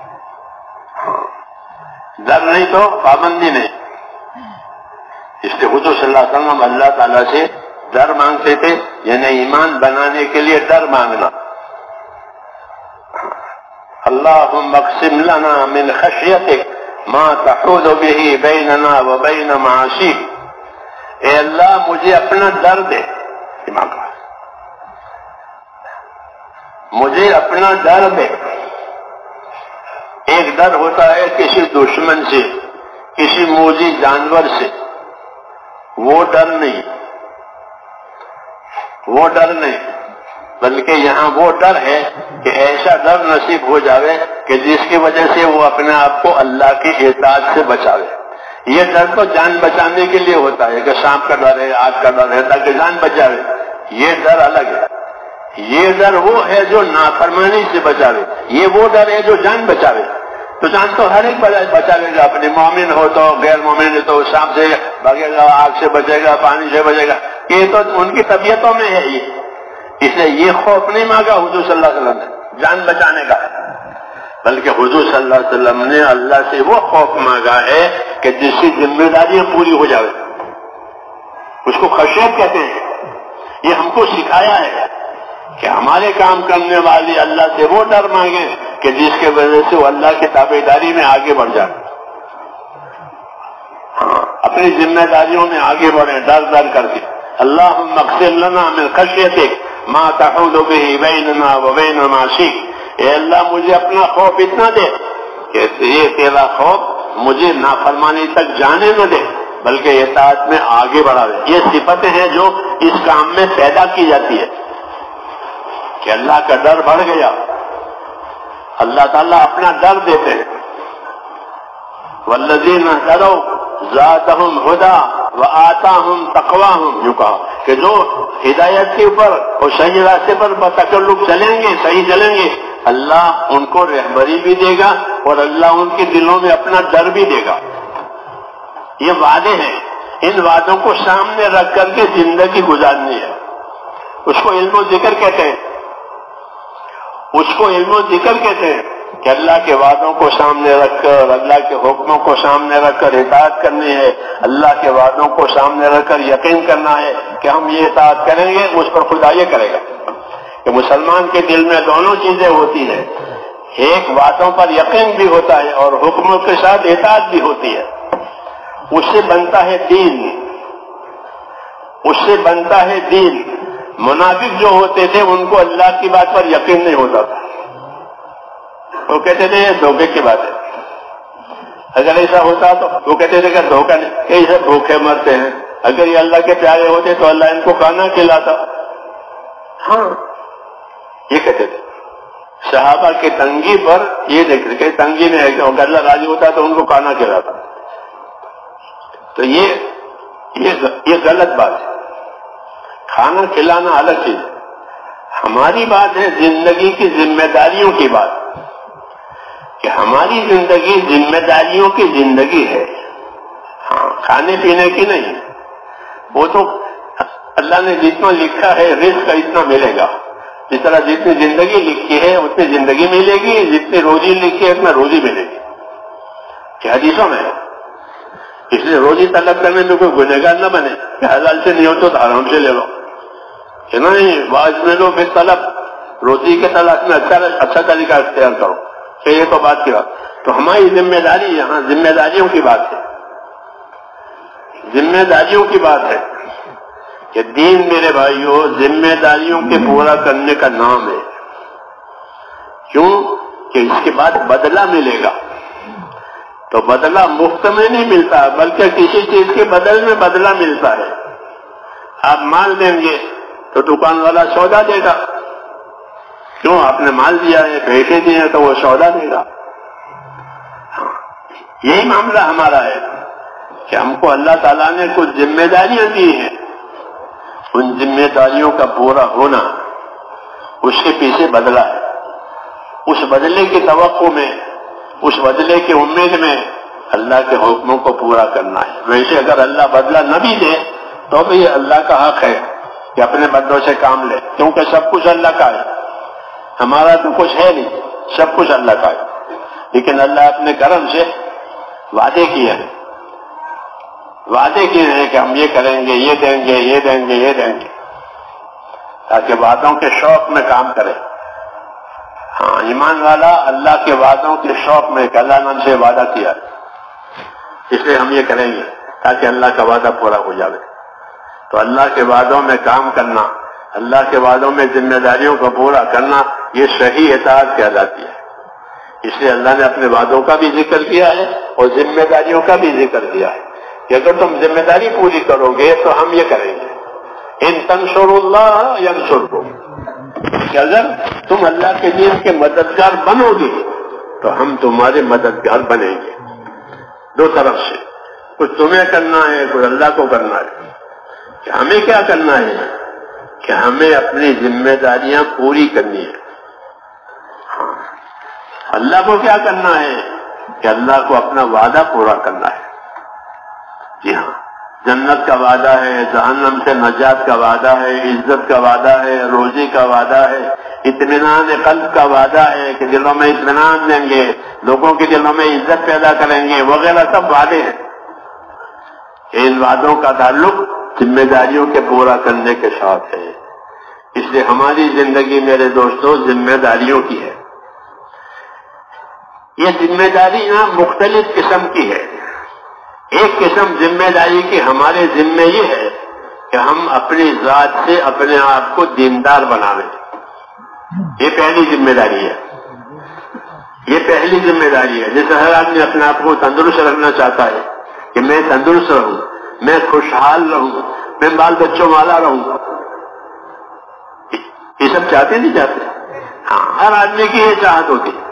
Speaker 1: ڈر نہیں تو پابندی نہیں. اس لیے حضور صلی اللہ علیہ وسلم اللہ تعالیٰ سے ڈر مانگتے تھے، یعنی ایمان بنانے کے لیے ڈر مانگنا. اللہم اقسم لنا من خشیتک ما تحول به بیننا وبین معاصیک. اے اللہ مجھے اپنا ڈر دے، مجھے اپنا ڈر دے. ایک ڈر ہوتا ہے کسی دشمن سے، کسی موذی جانور سے، وہ ڈر نہیں، بلکہ یہاں وہ ڈر ہے کہ ایسا ڈر نصیب ہو جاوے کہ جس کی وجہ سے وہ اپنے آپ کو اللہ کی اطاعت سے بچاوے. یہ ڈر تو جان بچانے کے لیے ہوتا ہے کہ سانپ کا ڈر ہے، آگ کا ڈر ہے، تاکہ جان بچاوے. یہ ڈر الگ ہے. یہ ڈر وہ ہے جو نافرمانی سے بچاوے، یہ وہ ڈر ہے جو جان بچاوے. تو جان تو ہر ایک بچاوے گا، اپنے مومن ہو تو غیر مومن ہو تو سانپ سے بھگے گا، آگ سے بچے گا، پانی سے بچے گا. یہ تو ان کی طبیعتوں میں ہے یہ، اس لیے یہ خوف نہیں مانگا حضور صلی اللہ علیہ وسلم نے جان بچانے کا، بلکہ حضور صلی اللہ علیہ وسلم نے اللہ سے وہ خوف مانگا ہے کہ جس کی ذمہ داریاں پوری ہو جائے، اس کو خشیت کہتے ہیں۔ یہ ہم کو سکھایا ہے کہ ہمارے کام کرنے والے اللہ سے وہ ڈر مانگے کہ جس کی وجہ سے وہ اللہ کی تابعداری میں آگے بڑھ جائے، اپنی ذمہ داریوں میں آگے بڑھے ڈر ڈر کر کے۔ اللہم اغفر لنا من خشیتک ما تحول بہ بیننا وبین معاصیک، اے اللہ مجھے اپنا خوف اتنا دے کہ یہ تیرا خوف مجھے نافرمانی تک جانے نہ دے بلکہ اطاعت میں آگے بڑھا دے۔ یہ صفتیں ہیں جو اس کام میں پیدا کی جاتی ہے کہ اللہ کا ڈر بڑھ گیا، اللہ تعالیٰ اپنا ڈر دیتے ہیں۔ والذین اہتدوا زادہم ہدی وآتاہم تقواہم، جو کہا کہ جو ہدایت کے اوپر اور صحیح راستے پر بتکلف چلیں گے، صحیح چلیں گے، اللہ ان کو رہبری بھی دے گا اور اللہ ان کے دلوں میں اپنا ڈر بھی دے گا۔ یہ وعدے ہیں، ان وعدوں کو سامنے رکھ کر کے زندگی گزارنی ہے، اس کو علم و ذکر کہتے ہیں، اس کو علم و ذکر کہتے ہیں کہ اللہ کے وعدوں کو سامنے رکھ کر، اللہ کے حکموں کو سامنے رکھ کر اطاعت کرنی ہے، اللہ کے وعدوں کو سامنے رکھ کر یقین کرنا ہے کہ ہم یہ اطاعت کریں گے، اس پر خدا یہ کرے گا۔ کہ مسلمان کے دل میں دونوں چیزیں ہوتی ہیں، ایک وعدوں پر یقین بھی ہوتا ہے اور حکموں کے ساتھ اطاعت بھی ہوتی ہے، اس سے بنتا ہے دین، اس سے بنتا ہے دین۔ منافق جو ہوتے تھے ان کو اللہ کی بات پر یقین نہیں ہوتا تھا، وہ کہتے تھے یہ دھوکے کی بات ہے، اگر ایسا ہوتا تو وہ کہتے تھے کہ دھوکہ نہیں، کہ اسے بھوکے مرتے ہیں، اگر یہ اللہ کے پیارے ہوتے تو اللہ ان کو کھانا کھلاتا۔ ہاں یہ کہتے تھے، صحابہ کی تنگی پر یہ دیکھتے کہ تنگی میں ہے کہ اگر اللہ راضی ہوتا تو ان کو کھانا کھلاتا، تو یہ غلط بات ہے۔ کھانا کھلانا الگ چیز ہے، ہماری بات ہے زندگی کی ذمہ داریوں کی بات، کہ ہماری زندگی ذمہ داریوں کی زندگی ہے، ہاں کھانے پینے کی نہیں۔ وہ تو اللہ نے جتنا لکھا ہے رزق اتنا ملے گا، جس طرح جتنی زندگی لکھی ہے اتنی زندگی ملے گی، جتنی روزی لکھی ہے اتنا روزی ملے گی، کہ حدیثوں میں ہے۔ اس لیے روزی طلب کرنے میں کوئی گنہگار نہ بنے کہ حلال سے نہیں ہو تو حرام سے لے لو، کہ نہیں باز میں لو پھر طلب، روزی کے تلاش میں اچھا طریقہ اختیار کرو، کہ یہ تو بات کی بات۔ تو ہماری ذمہ داری یہاں ذمہ داریوں کی بات ہے، ذمہ داریوں کی بات ہے کہ دین میرے بھائیوں ذمہ داریوں کے پورا کرنے کا نام ہے۔ کیوں کہ اس کے بعد بدلہ ملے گا، تو بدلہ مفت میں نہیں ملتا بلکہ کسی چیز کے بدل میں بدلہ ملتا ہے۔ آپ مال دیں گے تو دکان والا سودا دے گا، کیوں آپ نے مال دیا ہے، پیسے دیے ہیں تو وہ سودا دے گا۔ یہی معاملہ ہمارا ہے کہ ہم کو اللہ تعالیٰ نے کچھ ذمہ داریاں دی ہیں، ان ذمہ داریوں کا پورا ہونا اس کے پیچھے بدلہ ہے، اس بدلے کی توقع میں، اس بدلے کی امید میں اللہ کے حکموں کو پورا کرنا ہے۔ ویسے اگر اللہ بدلہ نہ بھی دے تو بھی اللہ کا حق ہے کہ اپنے بندوں سے کام لے، کیونکہ سب کچھ اللہ کا ہے، ہمارا تو کچھ ہے نہیں، سب کچھ اللہ کا ہے، لیکن اللہ اپنے کرم سے وعدے کیے ہیں، وعدے کیے ہیں کہ ہم یہ کریں گے، یہ دیں گے، یہ دیں گے، یہ دیں گے، تاکہ وعدوں کے شوق میں کام کرے۔ ہاں ایمان والا اللہ کے وعدوں کے شوق میں کہ اللہ نے ہم سے وعدہ کیا، اس لیے ہم یہ کریں گے تاکہ اللہ کا وعدہ پورا ہو جائے۔ تو اللہ کے وعدوں میں کام کرنا، اللہ کے وعدوں میں ذمہ داریوں کو پورا کرنا، یہ صحیح اطاعت کہلاتی ہے۔ اس لیے اللہ نے اپنے وعدوں کا بھی ذکر کیا ہے اور ذمہ داریوں کا بھی ذکر کیا ہے کہ اگر تم ذمہ داری پوری کرو گے تو ہم یہ کریں گے، ان تنصروا اللہ ینصرکم، کہ اگر تم اللہ کے دین کے مددگار بنو گے تو ہم تمہارے مددگار بنیں گے۔ دو طرف سے، کچھ تمہیں کرنا ہے، کچھ اللہ کو کرنا ہے۔ کہ ہمیں کیا کرنا ہے کہ ہمیں اپنی ذمہ داریاں پوری کرنی ہے۔ ہاں اللہ کو کیا کرنا ہے کہ اللہ کو اپنا وعدہ پورا کرنا ہے۔ جی ہاں، جنت کا وعدہ ہے، جہنم سے نجات کا وعدہ ہے، عزت کا وعدہ ہے، روزی کا وعدہ ہے، اطمینان قلب کا وعدہ ہے کہ دلوں میں اطمینان دیں گے، لوگوں کے دلوں میں عزت پیدا کریں گے، وغیرہ سب وعدے ہیں۔ ان وعدوں کا تعلق ذمہ داریوں کے پورا کرنے کے ساتھ ہے۔ اس لیے ہماری زندگی میرے دوستوں ذمہ داریوں کی ہے۔ یہ ذمہ داری نا مختلف قسم کی ہے۔ ایک قسم ذمہ داری کی ہمارے ذمہ یہ ہے کہ ہم اپنی ذات سے اپنے آپ کو دیندار بناویں، یہ پہلی ذمہ داری ہے۔ یہ پہلی ذمہ داری ہے۔ جیسے ہر آدمی اپنے آپ کو تندرست رکھنا چاہتا ہے کہ میں تندرست رہوں، میں خوشحال رہوں، میں بال بچوں والا رہوں، یہ سب چاہتے نہیں چاہتے؟ ہاں، ہر آدمی کی یہ چاہت ہوتی ہے۔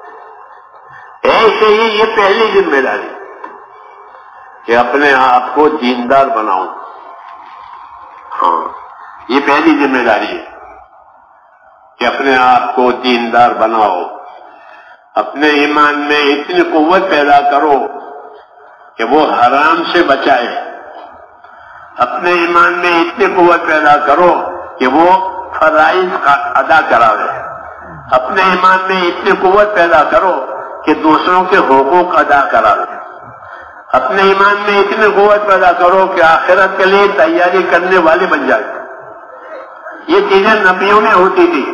Speaker 1: ایسے ہی یہ پہلی ذمہ داری کہ اپنے آپ کو دیندار بناؤں، ہاں یہ پہلی ذمہ داری ہے کہ اپنے آپ کو دیندار بناؤ، اپنے ایمان میں اتنی قوت پیدا کرو کہ وہ حرام سے بچائے، اپنے ایمان میں اتنی قوت پیدا کرو کہ وہ فرائض ادا کراوے، اپنے ایمان میں اتنی قوت پیدا کرو کہ دوسروں کے حقوق ادا کراوے، اپنے ایمان میں اتنی قوت پیدا کرو کہ آخرت کے لیے تیاری کرنے والے بن جائے۔ یہ چیزیں نبیوں میں ہوتی تھی،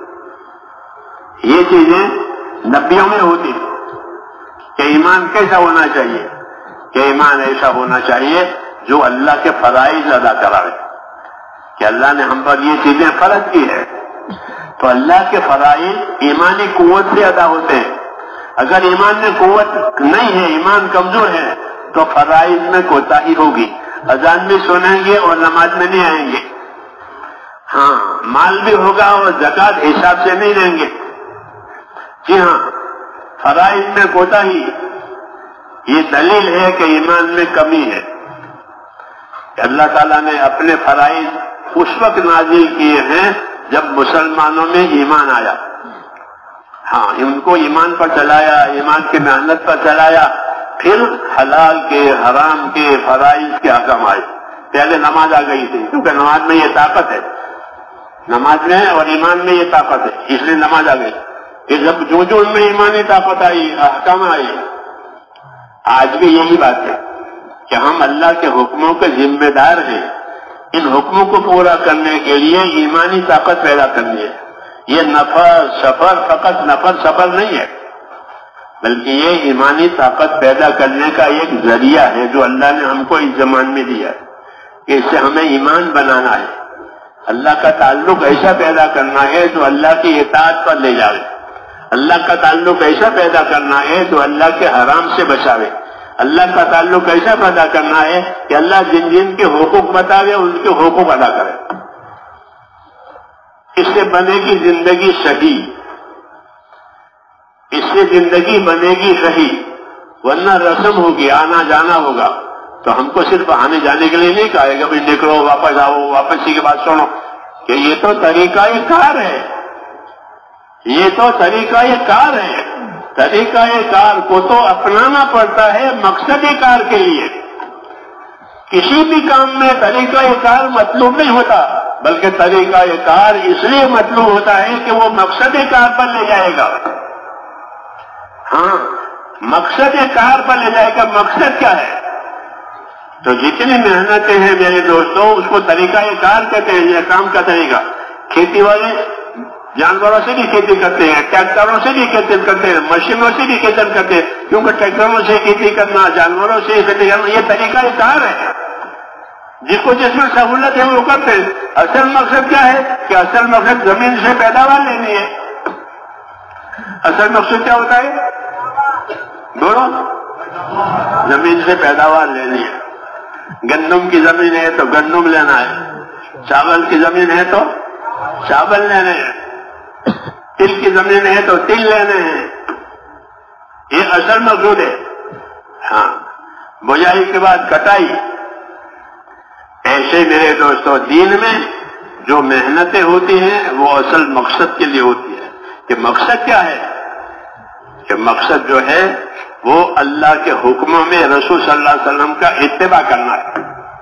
Speaker 1: یہ چیزیں نبیوں میں ہوتی تھی کہ ایمان کیسا ہونا چاہیے، کہ ایمان ایسا ہونا چاہیے جو اللہ کے فرائض ادا کرائے، کہ اللہ نے ہم پر یہ چیزیں فرض کی ہے تو اللہ کے فرائض ایمانی قوت سے ادا ہوتے ہیں۔ اگر ایمان میں قوت نہیں ہے، ایمان کمزور ہے، تو فرائض میں کوتاہی ہوگی، اذان بھی سنیں گے اور نماز میں نہیں آئیں گے، ہاں مال بھی ہوگا اور زکوٰۃ حساب سے نہیں دیں گے۔ جی ہاں، فرائض میں کوتاہی یہ دلیل ہے کہ ایمان میں کمی ہے۔ اللہ تعالیٰ نے اپنے فرائض اس وقت نازل کیے ہیں جب مسلمانوں میں ایمان آیا، ہاں ان کو ایمان پر چلایا، ایمان کی محنت پر چلایا، پھر حلال کے حرام کے فرائض کے حکم آئے۔ پہلے نماز آ گئی تھی کیونکہ نماز میں یہ طاقت ہے، نماز میں اور ایمان میں یہ طاقت ہے، اس لیے نماز آ گئی۔ کہ جب جو ان میں ایمانی طاقت آئی، احکام آئی، آج بھی یہی بات ہے کہ ہم اللہ کے حکموں کے ذمہ دار ہیں۔ ان حکموں کو پورا کرنے کے لیے ایمانی طاقت پیدا کرنی ہے۔ یہ نفر سفر فقط نفر سفر نہیں ہے، بلکہ یہ ایمانی طاقت پیدا کرنے کا ایک ذریعہ ہے جو اللہ نے ہم کو اس زمان میں دیا ہے کہ اس سے ہمیں ایمان بنانا ہے، اللہ کا تعلق ایسا پیدا کرنا ہے جو اللہ کی اطاعت پر لے جائے، اللہ کا تعلق ایسا پیدا کرنا ہے جو اللہ کے حرام سے بچاوے، اللہ کا تعلق ایسا پیدا کرنا ہے کہ اللہ جن جن کے حقوق بتاوے ان کے حقوق ادا کرے۔ اس سے بنے گی زندگی صحیح، اس سے زندگی بنے گی صحیح، ورنہ رسم ہوگی، آنا جانا ہوگا تو ہم کو صرف آنے جانے کے لیے نہیں کہا کہ بھائی نکلو واپس آؤ، واپسی کی بات سنو، کہ یہ تو طریقہ کار ہے، یہ تو طریقہ کار ہے۔ طریقہ کار کو تو اپنانا پڑتا ہے مقصد کار کے لیے۔ کسی بھی کام میں طریقہ کار مطلوب نہیں ہوتا، بلکہ طریقہ کار اس لیے مطلوب ہوتا ہے کہ وہ مقصد کار پر لے جائے گا۔ ہاں، مقصد کار پر لے جائے گا۔ مقصد کیا ہے؟ تو جتنی محنتیں ہیں میرے دوستوں اس کو طریقہ کار کہتے ہیں، یہ کام کا طریقہ۔ کھیتی والے جانوروں سے بھی کھیتی کرتے ہیں، ٹریکٹروں سے بھی کھیتی کرتے ہیں، مشینوں سے بھی کھیتی کرتے ہیں، کیونکہ ٹریکٹروں سے کھیتی کرنا، جانوروں سے کھیتی کرنا یہ طریقہ کار ہے۔ جس کو جس میں سہولت ہے وہ کرتے ہیں۔ اصل مقصد کیا ہے؟ کہ اصل مقصد زمین سے پیداوار لینی ہے۔ اصل مقصد کیا ہوتا ہے؟ دونوں، زمین سے پیداوار لینی ہے۔ گندم کی زمین ہے تو گندم لینا ہے، چاول کی زمین ہے تو چاول لینے ہیں، تل کی زمین ہے تو تل لینے ہیں، یہ اصل مقصود ہے۔ ہاں، بوجائی کے بعد کٹائی۔ ایسے میرے دوستوں دین میں جو محنتیں ہوتی ہیں وہ اصل مقصد کے لیے ہوتی ہے۔ کہ مقصد کیا ہے؟ کہ مقصد جو ہے وہ اللہ کے حکموں میں رسول صلی اللہ علیہ وسلم کا اتباع کرنا ہے۔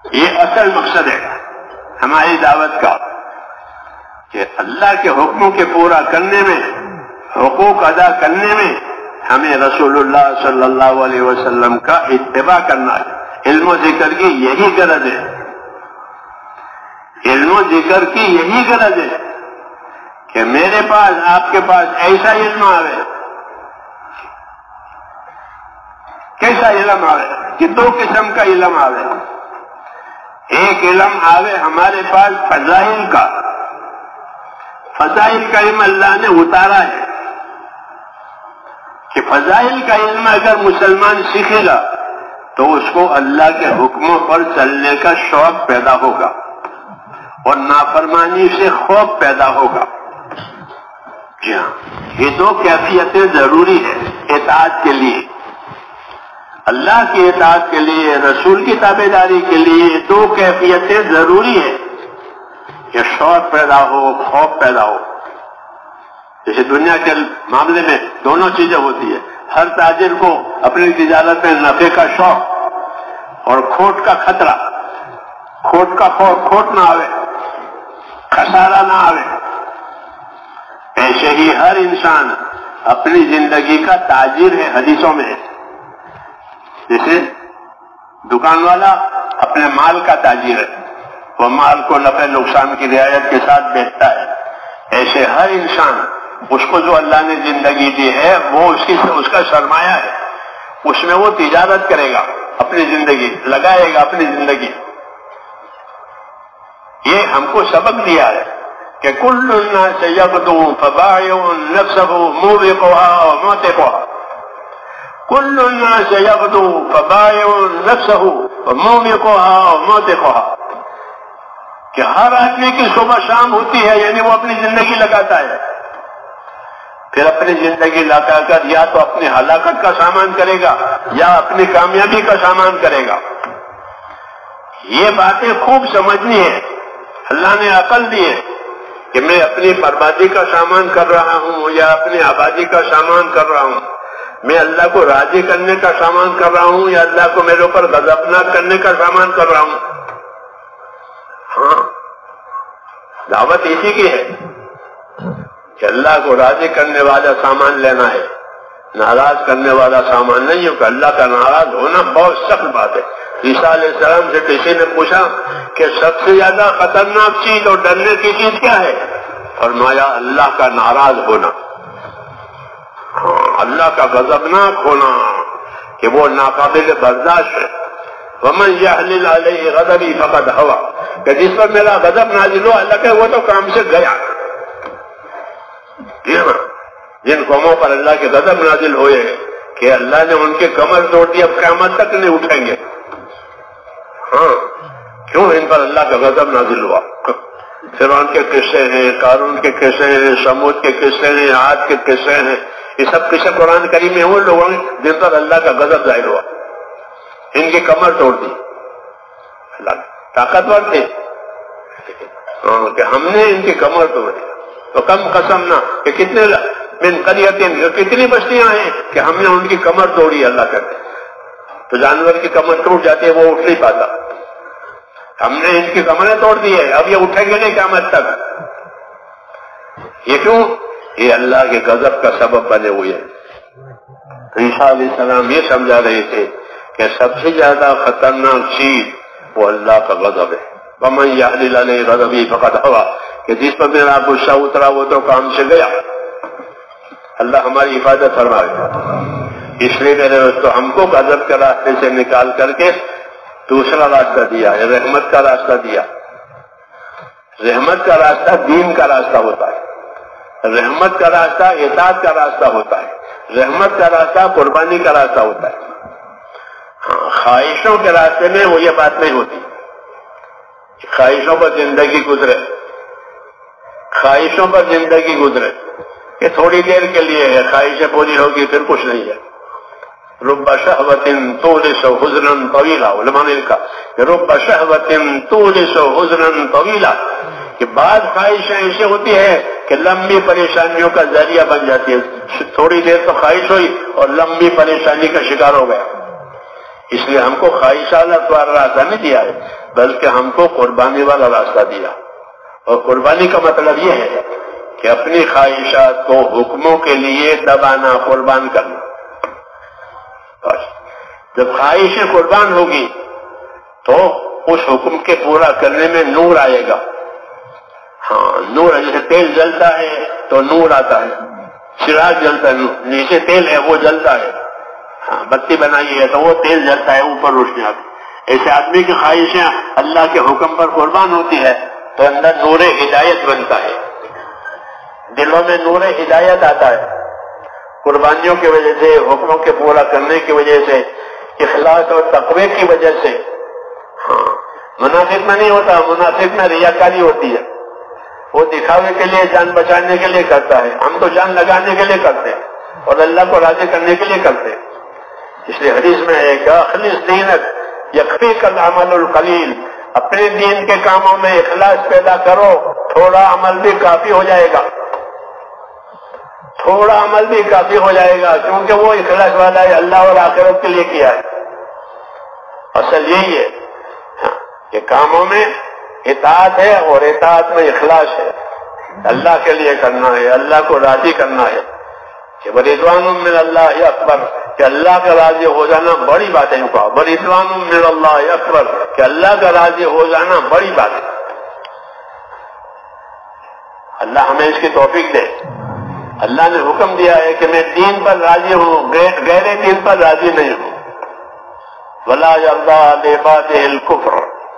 Speaker 1: یہ اصل مقصد ہے ہماری دعوت کا کہ اللہ کے حکموں کے پورا کرنے میں، حقوق ادا کرنے میں ہمیں رسول اللہ صلی اللہ علیہ وسلم کا اتباع کرنا ہے۔ علم و ذکر کی یہی غرض ہے، علم و ذکر کی یہی غرض ہے کہ میرے پاس آپ کے پاس ایسا علم آوے، کیسا علم آوے کہ دو قسم کا علم آوے۔ ایک علم آوے ہمارے پاس فضائل کا، فضائل کا علم اللہ نے اتارا ہے کہ فضائل کا علم اگر مسلمان سیکھے گا تو اس کو اللہ کے حکموں پر چلنے کا شوق پیدا ہوگا اور نافرمانی سے خوف پیدا ہوگا۔ جی ہاں، یہ دو کیفیتیں ضروری ہیں اطاعت کے لیے، اللہ کی اطاعت کے لیے، رسول کی تابعداری کے لیے دو کیفیتیں ضروری ہیں کہ شوق پیدا ہو، خوف پیدا ہو۔ جیسے دنیا کے معاملے میں دونوں چیزیں ہوتی ہیں، ہر تاجر کو اپنی تجارت میں نفع کا شوق اور کھوٹ کا خطرہ، کھوٹ کا خوف، کھوٹ نہ آوے، خسارہ نہ آوے۔ ایسے ہی ہر انسان اپنی زندگی کا تاجر ہے، حدیثوں میں جیسے دکان والا اپنے مال کا تاجر ہے، وہ مال کو نفع نقصان کی رعایت کے ساتھ بیچتا ہے، ایسے ہر انسان اس کو جو اللہ نے زندگی دی ہے وہ اس کا سرمایہ ہے، اس میں وہ تجارت کرے گا، اپنی زندگی لگائے گا، اپنی زندگی۔ یہ ہم کو سبق دیا ہے کہ کل الناس یغدو فبائع نفسه موبقها وموتقها، کل الناس یغدو فبائع نفسه وموبقها وموتقها، کہ ہر آدمی کی صبح شام ہوتی ہے، یعنی وہ اپنی زندگی لگاتا ہے، پھر اپنی زندگی لگا کر یا تو اپنی ہلاکت کا سامان کرے گا یا اپنی کامیابی کا سامان کرے گا۔ یہ باتیں خوب سمجھنی ہے، اللہ نے عقل دی ہے کہ میں اپنی بربادی کا سامان کر رہا ہوں یا اپنی آبادی کا سامان کر رہا ہوں، میں اللہ کو راضی کرنے کا سامان کر رہا ہوں یا اللہ کو میرے اوپر غضبناک کرنے کا سامان کر رہا ہوں۔ ہاں، دعوت اسی کی ہے کہ اللہ کو راضی کرنے والا سامان لینا ہے، ناراض کرنے والا سامان نہیں ہے، کہ اللہ کا ناراض ہونا بہت سخت بات ہے۔ عیسیٰ علیہ السلام سے کسی نے پوچھا کہ سب سے زیادہ خطرناک چیز اور ڈرنے کی چیز کیا ہے؟ فرمایا اللہ کا ناراض ہونا، اللہ کا غضبناک ہونا، کہ وہ ناقابل برداشت ہے۔ ومن یحلل علیہ غضبی فقد ہوا، کہ جس پر میرا غضب نازل ہو، اللہ کہ وہ تو کام سے گیا۔ جن قوموں پر اللہ کے غضب نازل ہوئے کہ اللہ نے ان کے کمر توڑ دی، اب قیامت تک نہیں اٹھیں گے۔ ہاں، کیوں ان پر اللہ کا غضب نازل ہوا؟ فرعون کے قصے ہیں، قارون کے قصے ہیں، سمود کے قصے ہیں، عاد کے قصے ہیں، یہ سب قصے قرآن کریم میں وہ لوگوں جن پر اللہ کا غضب ظاہر ہوا، ان کی کمر توڑ دی۔ اللہ طاقتور تھے کہ ہم نے ان کی کمر توڑ دی، تو کم قسم نہ کہ کتنے من قریۃ، کتنی بستیاں ہیں کہ ہم نے ان کی کمر توڑی۔ اللہ کہتے تو جانور کی کمر ٹوٹ جاتی ہے، وہ اٹھ نہیں پاتا، ہم نے ان کی کمریں توڑ دی ہے، اب یہ اٹھیں گے نہیں قیامت تک۔ یہ کیوں؟ یہ اللہ کے غضب کا سبب بنے ہوئے ہیں۔ عیسیٰ علیہ السلام یہ سمجھا رہے تھے کہ سب سے زیادہ خطرناک چیز وہ اللہ کا غضب ہے۔ ومن یحلل علیہ غضبی فقد ہوا، کہ جس پر میرا غصہ اترا وہ تو کام سے گیا۔ اللہ ہماری حفاظت فرمائے۔ اس لیے میرے دوستو ہم کو غضب کے راستے سے نکال کر کے دوسرا راستہ دیا ہے، رحمت کا راستہ دیا۔ رحمت کا راستہ دین کا راستہ ہوتا ہے، رحمت کا راستہ اطاعت کا راستہ ہوتا ہے، رحمت کا راستہ قربانی کا راستہ ہوتا ہے۔ ہاں، خواہشوں کے راستے میں وہ یہ بات نہیں ہوتی، خواہشوں پر زندگی گزرے، خواہشوں پر زندگی گزرے، یہ تھوڑی دیر کے لیے ہے، خواہشیں پوری ہوگی پھر کچھ نہیں ہے۔ رب شہوت تورث حزنا طویلا، علماء نے لکھا کہ رب شہوت تورث حزنا طویلا، کہ بعض خواہشیں ایسی ہوتی ہے کہ لمبی پریشانیوں کا ذریعہ بن جاتی ہے، تھوڑی دیر تو خواہش ہوئی اور لمبی پریشانی کا شکار ہو گیا۔ اس لیے ہم کو خواہشات والا راستہ نہیں دیا ہے، بلکہ ہم کو قربانی والا راستہ دیا. اور قربانی کا مطلب یہ ہے کہ اپنی خواہشات کو حکموں کے لیے دبانا، قربان کرنا. جب خواہشیں قربان ہوگی تو اس حکم کے پورا کرنے میں نور آئے گا. ہاں، نور جیسے تیل جلتا ہے تو نور آتا ہے، چراغ جلتا ہے، نیچے تیل ہے وہ جلتا ہے. ہاں، بتی بنائی ہے تو وہ تیل جلتا ہے، اوپر روشنی آتی. ایسے آدمی کی خواہشیں اللہ کے حکم پر قربان ہوتی ہے تو اندر نور ہدایت بنتا ہے، دلوں میں نور ہدایت آتا ہے. قربانیوں کی وجہ سے، حکموں کے پورا کرنے کی وجہ سے، اخلاص اور تقوی کی وجہ سے. ہاں، منافق میں نہیں ہوتا، منافق میں ریاکاری ہوتی ہے. وہ دکھاوے کے لیے، جان بچانے کے لیے کرتا ہے. ہم تو جان لگانے کے لیے کرتے ہیں اور اللہ کو راضی کرنے کے لیے کرتے ہیں. اس لیے حدیث میں ہے کہ اخلص دینک یکفیک العمل القلیل، اپنے دین کے کاموں میں اخلاص پیدا کرو، تھوڑا عمل بھی کافی ہو جائے گا. تھوڑا عمل بھی کافی ہو جائے گا، کیونکہ وہ اخلاص والا ہے، اللہ اور آخرت کے لیے کیا ہے. اصل یہی ہے کہ کاموں میں اطاعت ہے اور اطاعت میں اخلاص ہے. اللہ کے لیے کرنا ہے، اللہ کو راضی کرنا ہے. کہ رضوان من اللہ اکبر، کہ اللہ کا راضی ہو جانا بڑی بات ہے. رضوان من اللہ اکبر، کہ اللہ کا راضی ہو جانا بڑی بات ہے. اللہ ہمیں اس کی توفیق دے. اللہ نے حکم دیا ہے کہ میں دین پر راضی ہوں، غیر دین پر راضی نہیں ہوں. ولا یرضی لعباده الکفر،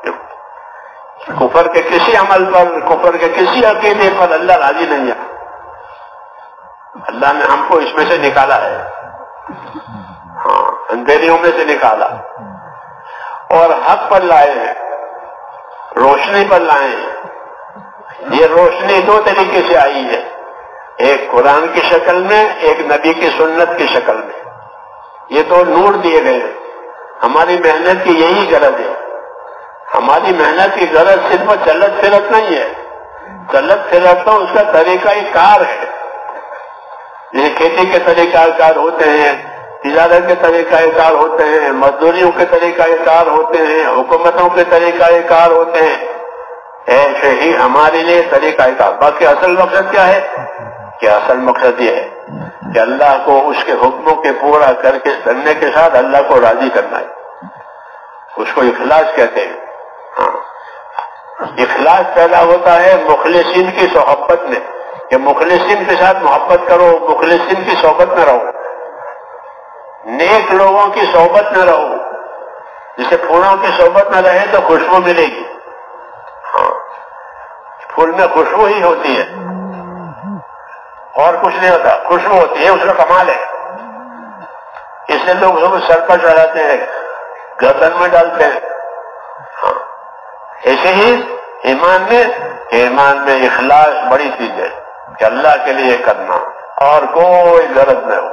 Speaker 1: کفر کے کسی عمل پر، کفر کے کسی عقیدے پر اللہ راضی نہیں ہے. اللہ نے ہم کو اس میں سے نکالا ہے، ہاں، اندھیریوں میں سے نکالا اور حق پر لائے ہیں، روشنی پر لائے ہیں. یہ روشنی دو طریقے سے آئی ہے، ایک قرآن کی شکل میں، ایک نبی کی سنت کی شکل میں. یہ دو نور دیے گئے ہیں. ہماری محنت کی یہی غرض ہے. ہماری محنت کی غرض صرف چلت پھرت نہیں ہے. چلت پھرت تو اس کا طریقہ کار ہے. جیسے کھیتی کے طریقہ کار ہوتے ہیں، تجارت کے طریقہ کار ہوتے ہیں، مزدوریوں کے طریقہ کار ہوتے ہیں، حکومتوں کے طریقہ کار ہوتے ہیں، ایسے ہی ہمارے لیے طریقہ کار. باقی اصل مقصد کیا ہے؟ کہ اصل مقصد یہ ہے کہ اللہ کو اس کے حکموں کے پورا کر کے کرنے کے ساتھ اللہ کو راضی کرنا ہے. اس کو اخلاص کہتے ہیں. ہاں، اخلاص پیدا ہوتا ہے مخلصین کی صحبت میں، کہ مخلصین کے ساتھ محبت کرو، مخلصین کی صحبت میں رہو، نیک لوگوں کی صحبت میں رہو. جسے پھولوں کی صحبت میں رہے تو خوشبو ملے گی. ہاں، پھول میں خوشبو ہی ہوتی ہے اور کچھ نہیں ہوتا، خوشبو ہوتی ہے، اس کا کمال ہے. اس لیے لوگ سب سر پر چڑھاتے ہیں، گردن میں ڈالتے ہیں. ہاں، ایسے ہی ایمان میں اخلاص بڑی چیز ہے کہ اللہ کے لیے کرنا اور کوئی غرض نہ ہو.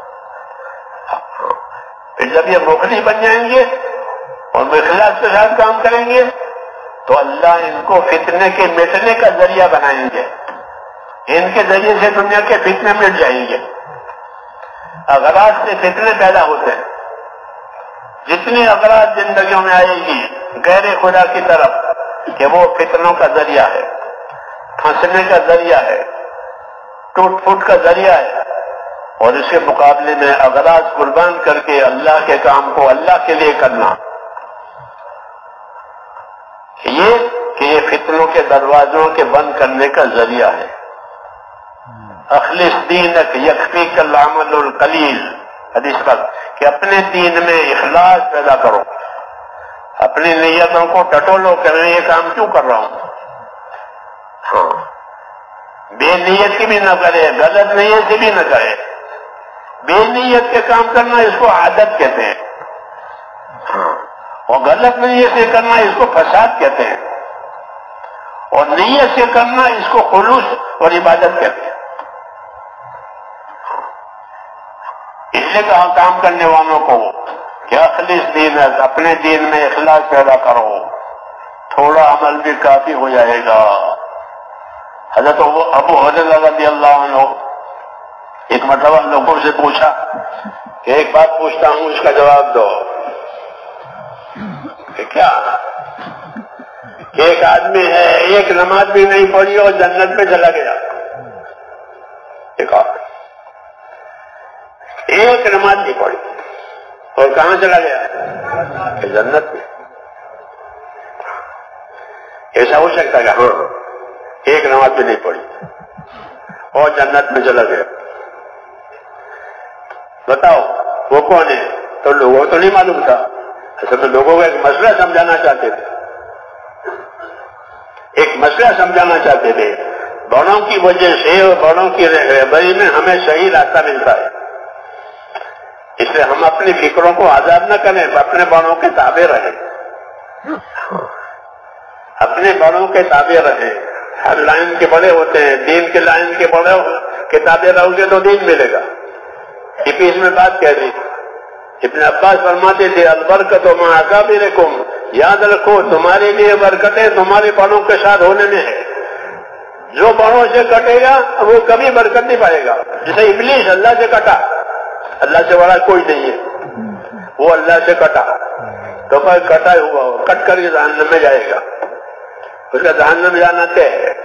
Speaker 1: پھر جب یہ مخلص بن جائیں گے اور اخلاص کے ساتھ کام کریں گے تو اللہ ان کو فتنے کے مٹنے کا ذریعہ بنائیں گے. ان کے ذریعے سے دنیا کے فتنے مٹ جائیں گے. اغراض سے فتنے پیدا ہوتے ہیں. جتنی اغراض زندگیوں میں آئے گی غیر خدا کی طرف، کہ وہ فتنوں کا ذریعہ ہے، پھنسنے کا ذریعہ ہے، ٹوٹ پھوٹ کا ذریعہ ہے. اور اس کے مقابلے میں اغراض قربان کر کے اللہ کے کام کو اللہ کے لیے کرنا، یہ فتنوں کے دروازوں کے بند کرنے کا ذریعہ ہے. اخلص دینک یکفیک العمل القلیل، حدیث پر، کہ اپنے دین میں اخلاص پیدا کرو، اپنی نیتوں کو ٹٹولو کہ میں یہ کام کیوں کر رہا ہوں. ہاں، بے نیت کی بھی نہ کرے، غلط نیت سے بھی نہ کرے. بے نیت کے کام کرنا اس کو عادت کہتے ہیں. ہاں، اور غلط نیت سے کرنا اس کو فساد کہتے ہیں، اور نیت سے کرنا اس کو خلوص اور عبادت کہتے ہیں. اس لیے کہا کام کرنے والوں کو کہ اخلص دینک، اپنے دین میں اخلاص پیدا کرو، تھوڑا عمل بھی کافی ہو جائے گا. حضرت ابو حریرہ رضی اللہ عنہ ایک مرتبہ لوگوں سے پوچھا کہ ایک بات پوچھتا ہوں، اس کا جواب دو. کیا ایک آدمی ہے ایک نماز بھی نہیں پڑھی اور جنت میں چلا گیا. ایک اور ایک نماز نہیں پڑھی اور کہاں چلا گیا؟ جنت میں. ایسا ہو سکتا ہے کہ ہاں ایک نماز بھی نہیں پڑھی اور جنت میں چلا گیا. بتاؤ وہ کون ہے؟ تو لوگوں کو تو نہیں معلوم تھا. اصل میں لوگوں کو ایک مسئلہ سمجھانا چاہتے تھے, ایک مسئلہ سمجھانا چاہتے تھے. بڑوں کی وجہ سے اور بڑوں کی رہبری میں ہمیں صحیح راستہ ملتا ہے, اس لیے ہم اپنی فکروں کو آزاد نہ کریں, اپنے بڑوں کے تابع رہیں, اپنے بڑوں کے تابع رہیں. ہر لائن کے بڑے ہوتے ہیں, دین کے لائن کے بڑے کے تابع رہو گے تو دین ملے گا. اس میں بات کہہ دی. ابن عباس فرماتے تھے البرکت مع اکابرکم, یاد رکھو تمہارے لیے برکتیں تمہارے بڑوں کے ساتھ ہونے میں ہے. جو بڑوں سے کٹے گا وہ کبھی برکت نہیں پائے گا. جیسے ابلیس اللہ سے کٹا, اللہ سے بڑا کوئی نہیں ہے, وہ اللہ سے کٹا تو پھر کٹا ہوا ہو, کٹ کر کے جہنم میں جائے گا, اس کا جہنم میں جانا طے ہے.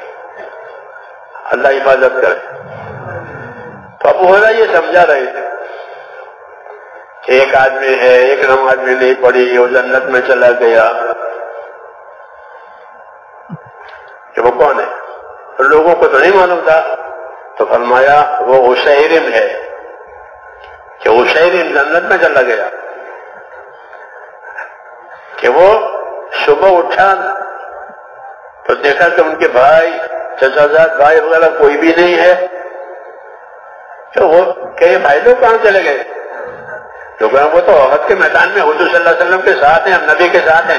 Speaker 1: اللہ حفاظت کرے. تو اب وہ یہ سمجھا رہے تھے کہ ایک آدمی ہے ایک نماز بھی نہیں پڑھی وہ جنت میں چلا گیا, کہ وہ کون ہے؟ تو لوگوں کو تو نہیں معلوم تھا. تو فرمایا وہ عشیرم ہے, کہ عشیرم جنت میں چلا گیا. کہ وہ صبح اٹھا تو دیکھا کہ ان کے بھائی چچا زاد بھائی وغیرہ کوئی بھی نہیں ہے. تو وہ کہ بھائی لوگ کہاں چلے گئے؟ تو وہ تو احد کے میدان میں حضور صلی اللہ علیہ وسلم کے ساتھ ہیں, ہم نبی کے ساتھ ہیں.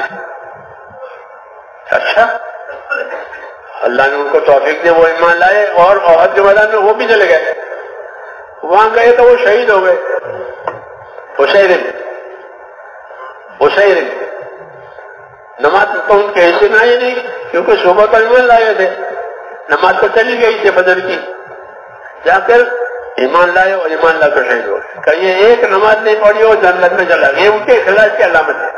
Speaker 1: اچھا, اللہ نے ان کو توفیق دے, وہ ایمان لائے اور احد کے میدان میں وہ بھی چلے گئے. وہاں گئے تو وہ شہید ہو گئے. عشیرم نماز تو ان کے حصے میں آئی نہیں, کیونکہ صبح کا ایمان لائے تھے. نماز تو چلی گئی تھی فجر کی, جا کر ایمان لائے اور ایمان لا کر شہید ہو گئے. کہ یہ ایک نماز نہیں پڑھی اور جنت میں چلا گیا. ان کے اخلاص کی علامت ہے.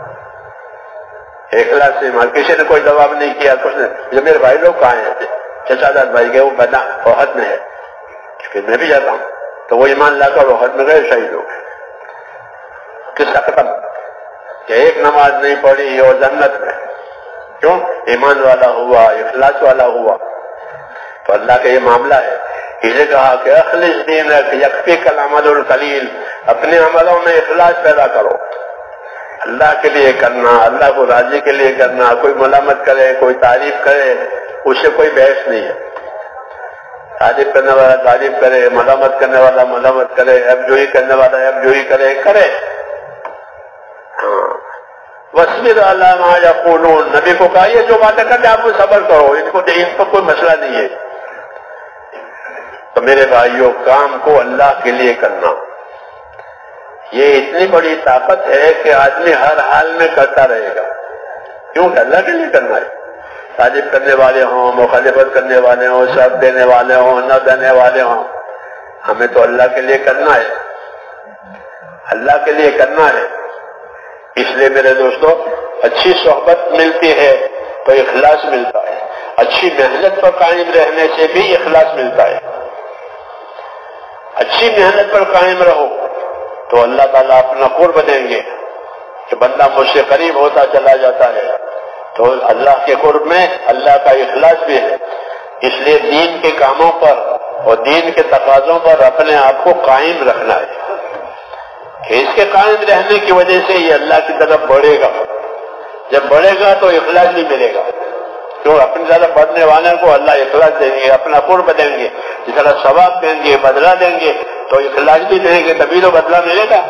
Speaker 1: اخلاص سے کسی نے کوئی جواب نہیں کیا, کچھ نہیں. جب میرے بھائی لوگ کہاں ہیں؟ چچا داد بھائی گئے, وہ بنا احد میں ہے, کہ میں بھی جاتا ہوں. تو وہ ایمان لا کر احد میں گئے, شہید ہو گئے. قصہ ختم. کہ ایک نماز نہیں پڑھی اور جنت میں. کیوں؟ ایمان والا ہوا, اخلاص والا ہوا. تو اللہ کا یہ معاملہ ہے. اسے کہا کہ اخلص دینک یکفیک العمل القلیل, اپنے عملوں میں اخلاص پیدا کرو. اللہ کے لیے کرنا, اللہ کو راضی کے لیے کرنا. کوئی ملامت کرے, کوئی تعریف کرے, اس سے کوئی بحث نہیں ہے. تعریف کرنے والا تعریف کرے, ملامت کرنے والا ملامت کرے, اب جوئی کرنے والا اب جوئی کرے. وَاصْبِرْ عَلَىٰ مَا يَقُولُونَ, نبی کو کہا یہ جو باتیں کرتے آپ کو صبر کرو, ان پر کوئی مسئلہ نہیں ہے. تو میرے بھائیوں, کام کو اللہ کے لیے کرنا یہ اتنی بڑی طاقت ہے کہ آدمی ہر حال میں کرتا رہے گا. کیونکہ اللہ کے لیے کرنا ہے. تعریف کرنے والے ہوں, مخالفت کرنے والے ہوں, سب دینے والے ہوں, نہ دینے والے ہوں, ہمیں تو اللہ کے لیے کرنا ہے, اللہ کے لیے کرنا ہے. اس لیے میرے دوستو, اچھی صحبت ملتی ہے تو اخلاص ملتا ہے. اچھی محنت پر قائم رہنے سے بھی اخلاص ملتا ہے. اچھی محنت پر قائم رہو تو اللہ تعالیٰ اپنا قرب دیں گے کہ بندہ مجھ سے قریب ہوتا چلا جاتا ہے. تو اللہ کے قرب میں اللہ کا اخلاص بھی ہے. اس لیے دین کے کاموں پر اور دین کے تقاضوں پر اپنے آپ کو قائم رکھنا ہے, کہ اس کے قائم رہنے کی وجہ سے یہ اللہ کی طرف بڑھے گا. جب بڑھے گا تو اخلاص بھی ملے گا. تو اپنی طرف بڑھنے والے کو اللہ اخلاص دیں گے, اپنا قرب دیں گے, جس طرح ثواب دیں گے, بدلہ دیں گے, تو اخلاص بھی دیں گے, تبھی تو بدلہ ملے گا.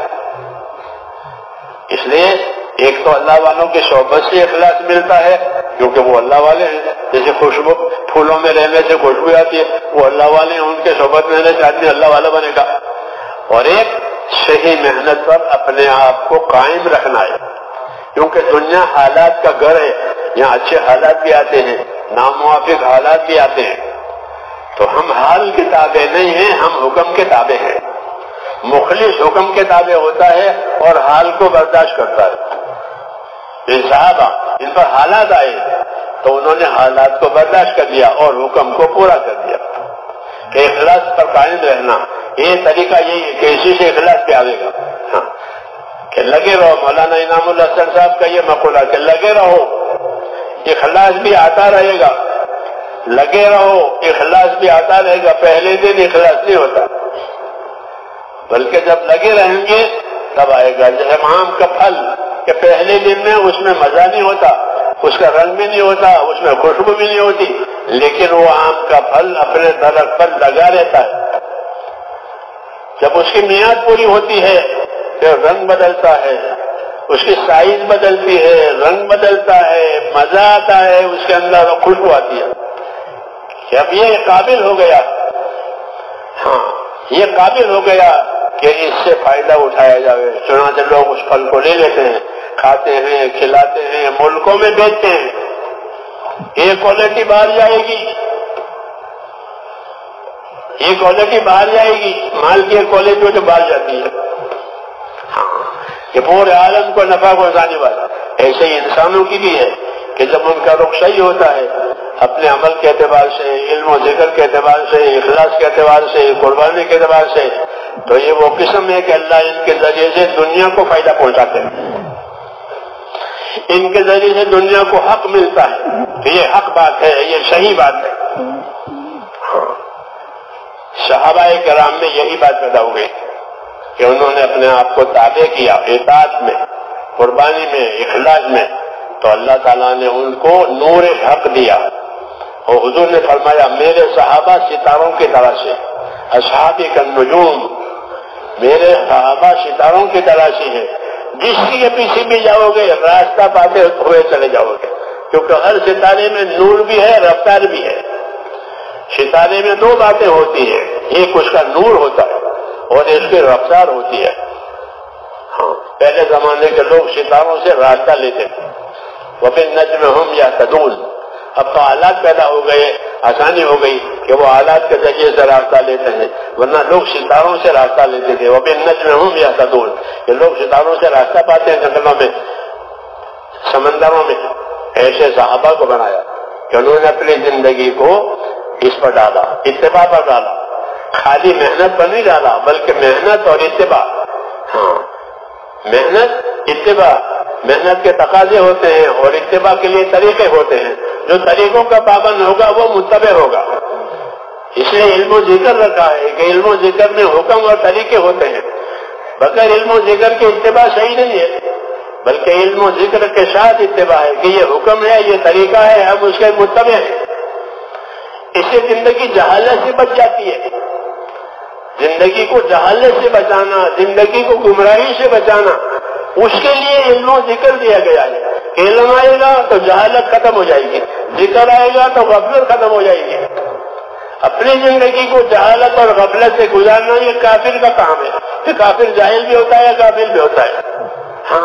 Speaker 1: اس لیے ایک تو اللہ والوں کی صحبت سے اخلاص ملتا ہے, کیونکہ وہ اللہ والے ہیں. جیسے خوشبو پھولوں میں رہنے سے خوشبو آتی ہے, وہ اللہ والے ہیں, ان کے صحبت میں رہنے سے آدمی اللہ والا بنے گا. اور ایک صحیح محنت پر اپنے آپ کو قائم رکھنا ہے, کیونکہ دنیا حالات کا گھر ہے. یہاں اچھے حالات بھی آتے ہیں, ناموافق حالات بھی آتے ہیں. تو ہم حال کے تابع نہیں ہیں, ہم حکم کے تابع ہیں. مخلص حکم کے تابع ہوتا ہے اور حال کو برداشت کرتا ہے. یہ صحابہ ان پر حالات آئے تو انہوں نے حالات کو برداشت کر لیا اور حکم کو پورا کر دیا کہ اخلاص پر قائم رہنا. یہ طریقہ یہی ہے کہ اسی سے اخلاص پہ آئے گا. ہاں کہ لگے رہو. مولانا انعام اللہ سر صاحب کا یہ مقولہ کہ لگے رہو اخلاص بھی آتا رہے گا. لگے رہو اخلاص بھی آتا رہے گا. پہلے دن اخلاص نہیں ہوتا بلکہ جب لگے رہیں گے تب آئے گا. جیسے آم کا پھل کہ پہلے دن میں اس میں مزہ نہیں ہوتا, اس کا رنگ بھی نہیں ہوتا, اس میں خوشبو بھی نہیں ہوتی, لیکن وہ آم کا پھل اپنے درخت پر لگا رہتا ہے. جب اس کی میعاد پوری ہوتی ہے پھر رنگ بدلتا ہے, اس کی سائز بدلتی ہے, رنگ بدلتا ہے, مزہ آتا ہے, اس کے اندر خوشبو آتی ہے کہ اب یہ قابل ہو گیا. ہاں یہ قابل ہو گیا کہ اس سے فائدہ اٹھایا جائے. چنانچہ لوگ اس پھل کو لے لیتے ہیں, کھاتے ہیں, کھلاتے ہیں, ملکوں میں بیچتے ہیں. یہ کوالٹی باہر جائے گی, یہ کوالٹی باہر جائے گی, مال کی کوالٹی جو باہر جاتی ہے. ہاں یہ پورے عالم کو نفع پہنچانے والا. ایسے ہی انسانوں کی بھی ہے کہ جب ان کا رخ صحیح ہوتا ہے اپنے عمل کے اعتبار سے, علم و ذکر کے اعتبار سے, اخلاص کے اعتبار سے, قربانی کے اعتبار سے, تو یہ وہ قسم ہے کہ اللہ ان کے ذریعے سے دنیا کو فائدہ پہنچاتے ہیں. ان کے ذریعے سے دنیا کو حق ملتا ہے کہ یہ حق بات ہے, یہ صحیح بات ہے. صحابہ کرام میں یہی بات پیدا ہو گئی کہ انہوں نے اپنے آپ کو تابع کیا اطاعت میں, قربانی میں, اخلاص میں, تو اللہ تعالیٰ نے ان کو نور حق دیا. اور حضور نے فرمایا میرے صحابہ ستاروں کی طرح سے, اصحابی کالنجوم, میرے صحابہ ستاروں کی طرح سے ہیں. جس کے پیچھے بھی جاؤ گے راستہ پاتے ہوئے چلے جاؤ گے, کیونکہ ہر ستارے میں نور بھی ہے, رفتار بھی ہے. ستارے میں دو باتیں ہوتی ہیں, ایک اس کا نور ہوتا ہے اور اس کی رفتار ہوتی ہے. ہاں پہلے زمانے کے لوگ ستاروں سے راستہ لیتے تھے. وَبِالنَّجْمِ هُمْ يَهْتَدُونَ. اب تو آلات پیدا ہو گئے, آسانی ہو گئی کہ وہ آلات کے ذریعے سے راستہ لیتے ہیں, ورنہ لوگ ستاروں سے راستہ لیتے تھے. وَبِالنَّجْمِ هُمْ يَهْتَدُونَ کہ لوگ ستاروں سے راستہ پاتے ہیں, جنگلوں میں, سمندروں میں. ایسے صحابہ کو بنایا کہ انہوں نے اپنی زندگی کو اس پر ڈالا, اتباع پر ڈالا. خالی محنت پر نہیں ڈالا بلکہ محنت اور اتباع. ہاں محنت, اتباع. محنت کے تقاضے ہوتے ہیں اور اتباع کے لیے طریقے ہوتے ہیں. جو طریقوں کا پابند ہوگا وہ متبع ہوگا. اس لیے علم و ذکر رکھا ہے کہ علم و ذکر میں حکم اور طریقے ہوتے ہیں. بغیر علم و ذکر کے اتباع صحیح نہیں ہے, بلکہ علم و ذکر کے ساتھ اتباع ہے کہ یہ حکم ہے, یہ طریقہ ہے, ہم اس کے متبع ہیں. اس سے زندگی جہالت سے بچ جاتی ہے. زندگی کو جہالت سے بچانا, زندگی کو گمراہی سے بچانا, اس کے لیے علم و ذکر دیا گیا ہے. علم آئے گا تو جہالت ختم ہو جائے گی, ذکر آئے گا تو غفلت ختم ہو جائے گی. اپنی زندگی کو جہالت اور غفلت سے گزارنا یہ کافر کا کام ہے. کہ کافر جاہل بھی ہوتا ہے, کافر بھی ہوتا ہے. ہاں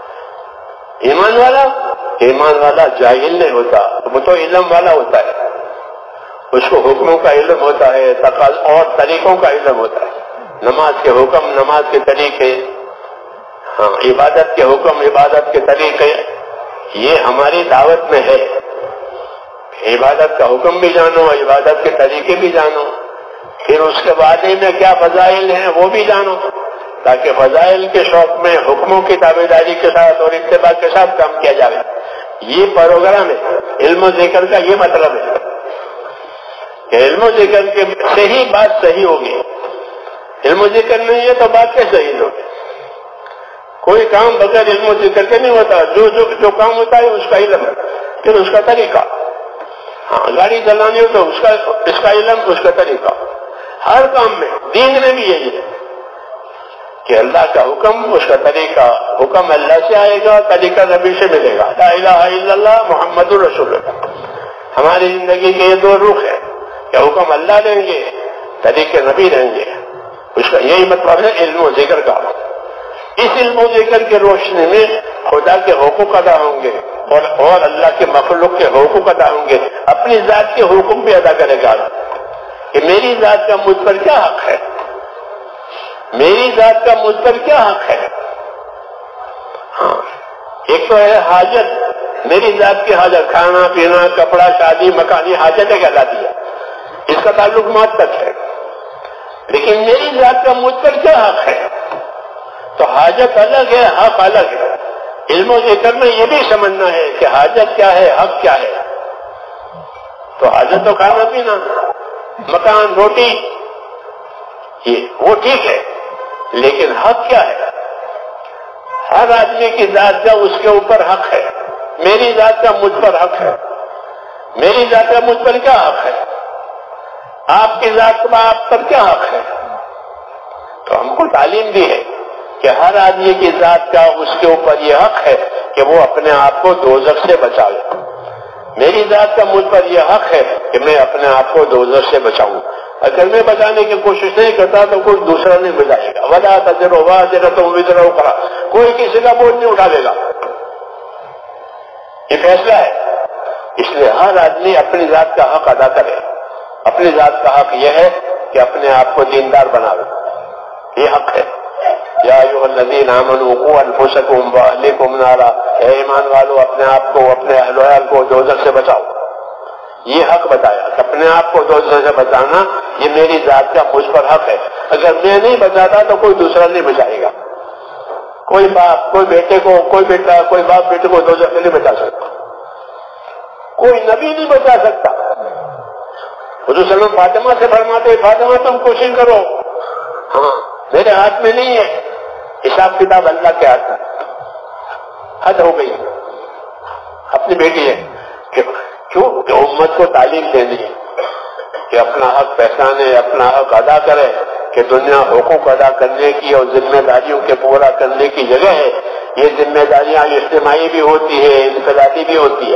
Speaker 1: ایمان والا جاہل نہیں ہوتا, وہ تو علم والا ہوتا ہے. اس کو حکموں کا علم ہوتا ہے, اور طریقوں کا علم ہوتا ہے. نماز کے حکم, نماز کے طریقے, ہاں عبادت کے حکم, عبادت کے طریقے, یہ ہماری دعوت میں ہے. عبادت کا حکم بھی جانو, عبادت کے طریقے بھی جانو, پھر اس کے بعد میں کیا فضائل ہیں وہ بھی جانو, تاکہ فضائل کے شوق میں حکموں کی تابعداری کے ساتھ اور اتباع کے ساتھ کام کیا جائے. یہ پروگرام ہے. علم و ذکر کا یہ مطلب ہے کہ علم و ذکر سے ہی بات صحیح ہوگی. علم و ذکر نہیں ہے تو بات کیسے صحیح ہوگی؟ کوئی کام بغیر علم و ذکر کے نہیں ہوتا. جو کام ہوتا ہے اس کا علم, پھر اس کا طریقہ. ہاں گاڑی چلانی ہو تو اس کا علم, اس کا طریقہ. ہر کام میں, دین میں بھی یہی ہے کہ اللہ کا حکم, اس کا طریقہ. حکم اللہ سے آئے گا, طریقہ نبی سے ملے گا. لا الہ الا اللہ محمد الرسول اللہ. ہماری زندگی کے یہ دو رخ ہے کہ حکم اللہ دیں گے, طریقے نبی دیں گے. اس کا یہی مطلب ہے علم و ذکر کا. اس علم و ذکر کی روشنی میں خدا کے حقوق ادا ہوں گے اور اللہ کے مخلوق کے حقوق ادا ہوں گے. اپنی ذات کے حکم بھی ادا کرے گا کہ میری ذات کا مجھ پر کیا حق ہے, میری ذات کا مجھ پر کیا حق ہے. ہاں ایک تو ہے حاجت، میری ذات کی حاجت، کھانا پینا کپڑا شادی مکانی حاجتیں کہلاتی ہے، اس کا تعلق موت تک ہے، لیکن میری ذات کا مجھ پر کیا حق ہے؟ تو حاجت الگ ہے، حق الگ ہے۔ علم و ذکر میں یہ بھی سمجھنا ہے کہ حاجت کیا ہے، حق کیا ہے۔ تو حاجت تو کھانا پینا مکان روٹی یہ وہ ٹھیک ہے، لیکن حق کیا ہے؟ ہر آدمی کی ذات کا اس کے اوپر حق ہے، میری ذات کا مجھ پر حق ہے، میری ذات کا مجھ پر کیا حق ہے؟ آپ کی ذات کا آپ پر کیا حق ہے؟ تو ہم کو تعلیم دی ہے کہ ہر آدمی کی ذات کا اس کے اوپر یہ حق ہے کہ وہ اپنے آپ کو دوزخ سے بچائے۔ میری ذات کا مجھ پر یہ حق ہے کہ میں اپنے آپ کو دوزخ سے بچاؤں۔ اگر میں بچانے کی کوشش نہیں کرتا تو کوئی دوسرا نہیں بچائے گا۔ وَلَا تَزِرُ وَازِرَةٌ وِزْرَ أُخْرَىٰ، کوئی کسی کا بوجھ نہیں اٹھا لے گا، یہ فیصلہ ہے۔ اس لیے ہر آدمی اپنی ذات کا حق ادا کرے۔ اپنی ذات کا حق یہ ہے کہ اپنے آپ کو دیندار بناوے، یہ حق ہے۔ یا ایھا الذین آمنوا قوا انفسکم واہلیکم نارا، اے ایمان والو اپنے آپ کو اپنے اہل و عیال کو دوزخ سے بچاؤ، یہ حق بتایا کہ اپنے آپ کو دوزخ سے بچانا یہ میری ذات کا مجھ پر حق ہے۔ اگر میں نہیں بچاتا تو کوئی دوسرا نہیں بچائے گا۔ کوئی باپ کوئی بیٹے کو، کوئی بیٹا کوئی باپ بیٹے کو دوزخ سے نہیں بچا سکتا، کوئی نبی نہیں بچا سکتا۔ حضور صلی اللہ علیہ وسلم فاطمہ سے فرماتے فاطمہ تم کوشش کرو، ہاں میرے ہاتھ میں نہیں ہے، حساب کتاب اللہ کے ہاتھ میں، حد ہو گئی۔ اپنی بیٹی ہے کہ امت کو تعلیم دینی ہے کہ اپنا حق پہچانے، اپنا حق ادا کرے، کہ دنیا حقوق ادا کرنے کی اور ذمہ داریوں کے پورا کرنے کی جگہ ہے۔ یہ ذمہ داریاں اجتماعی بھی ہوتی ہے، انفرادی بھی ہوتی ہے،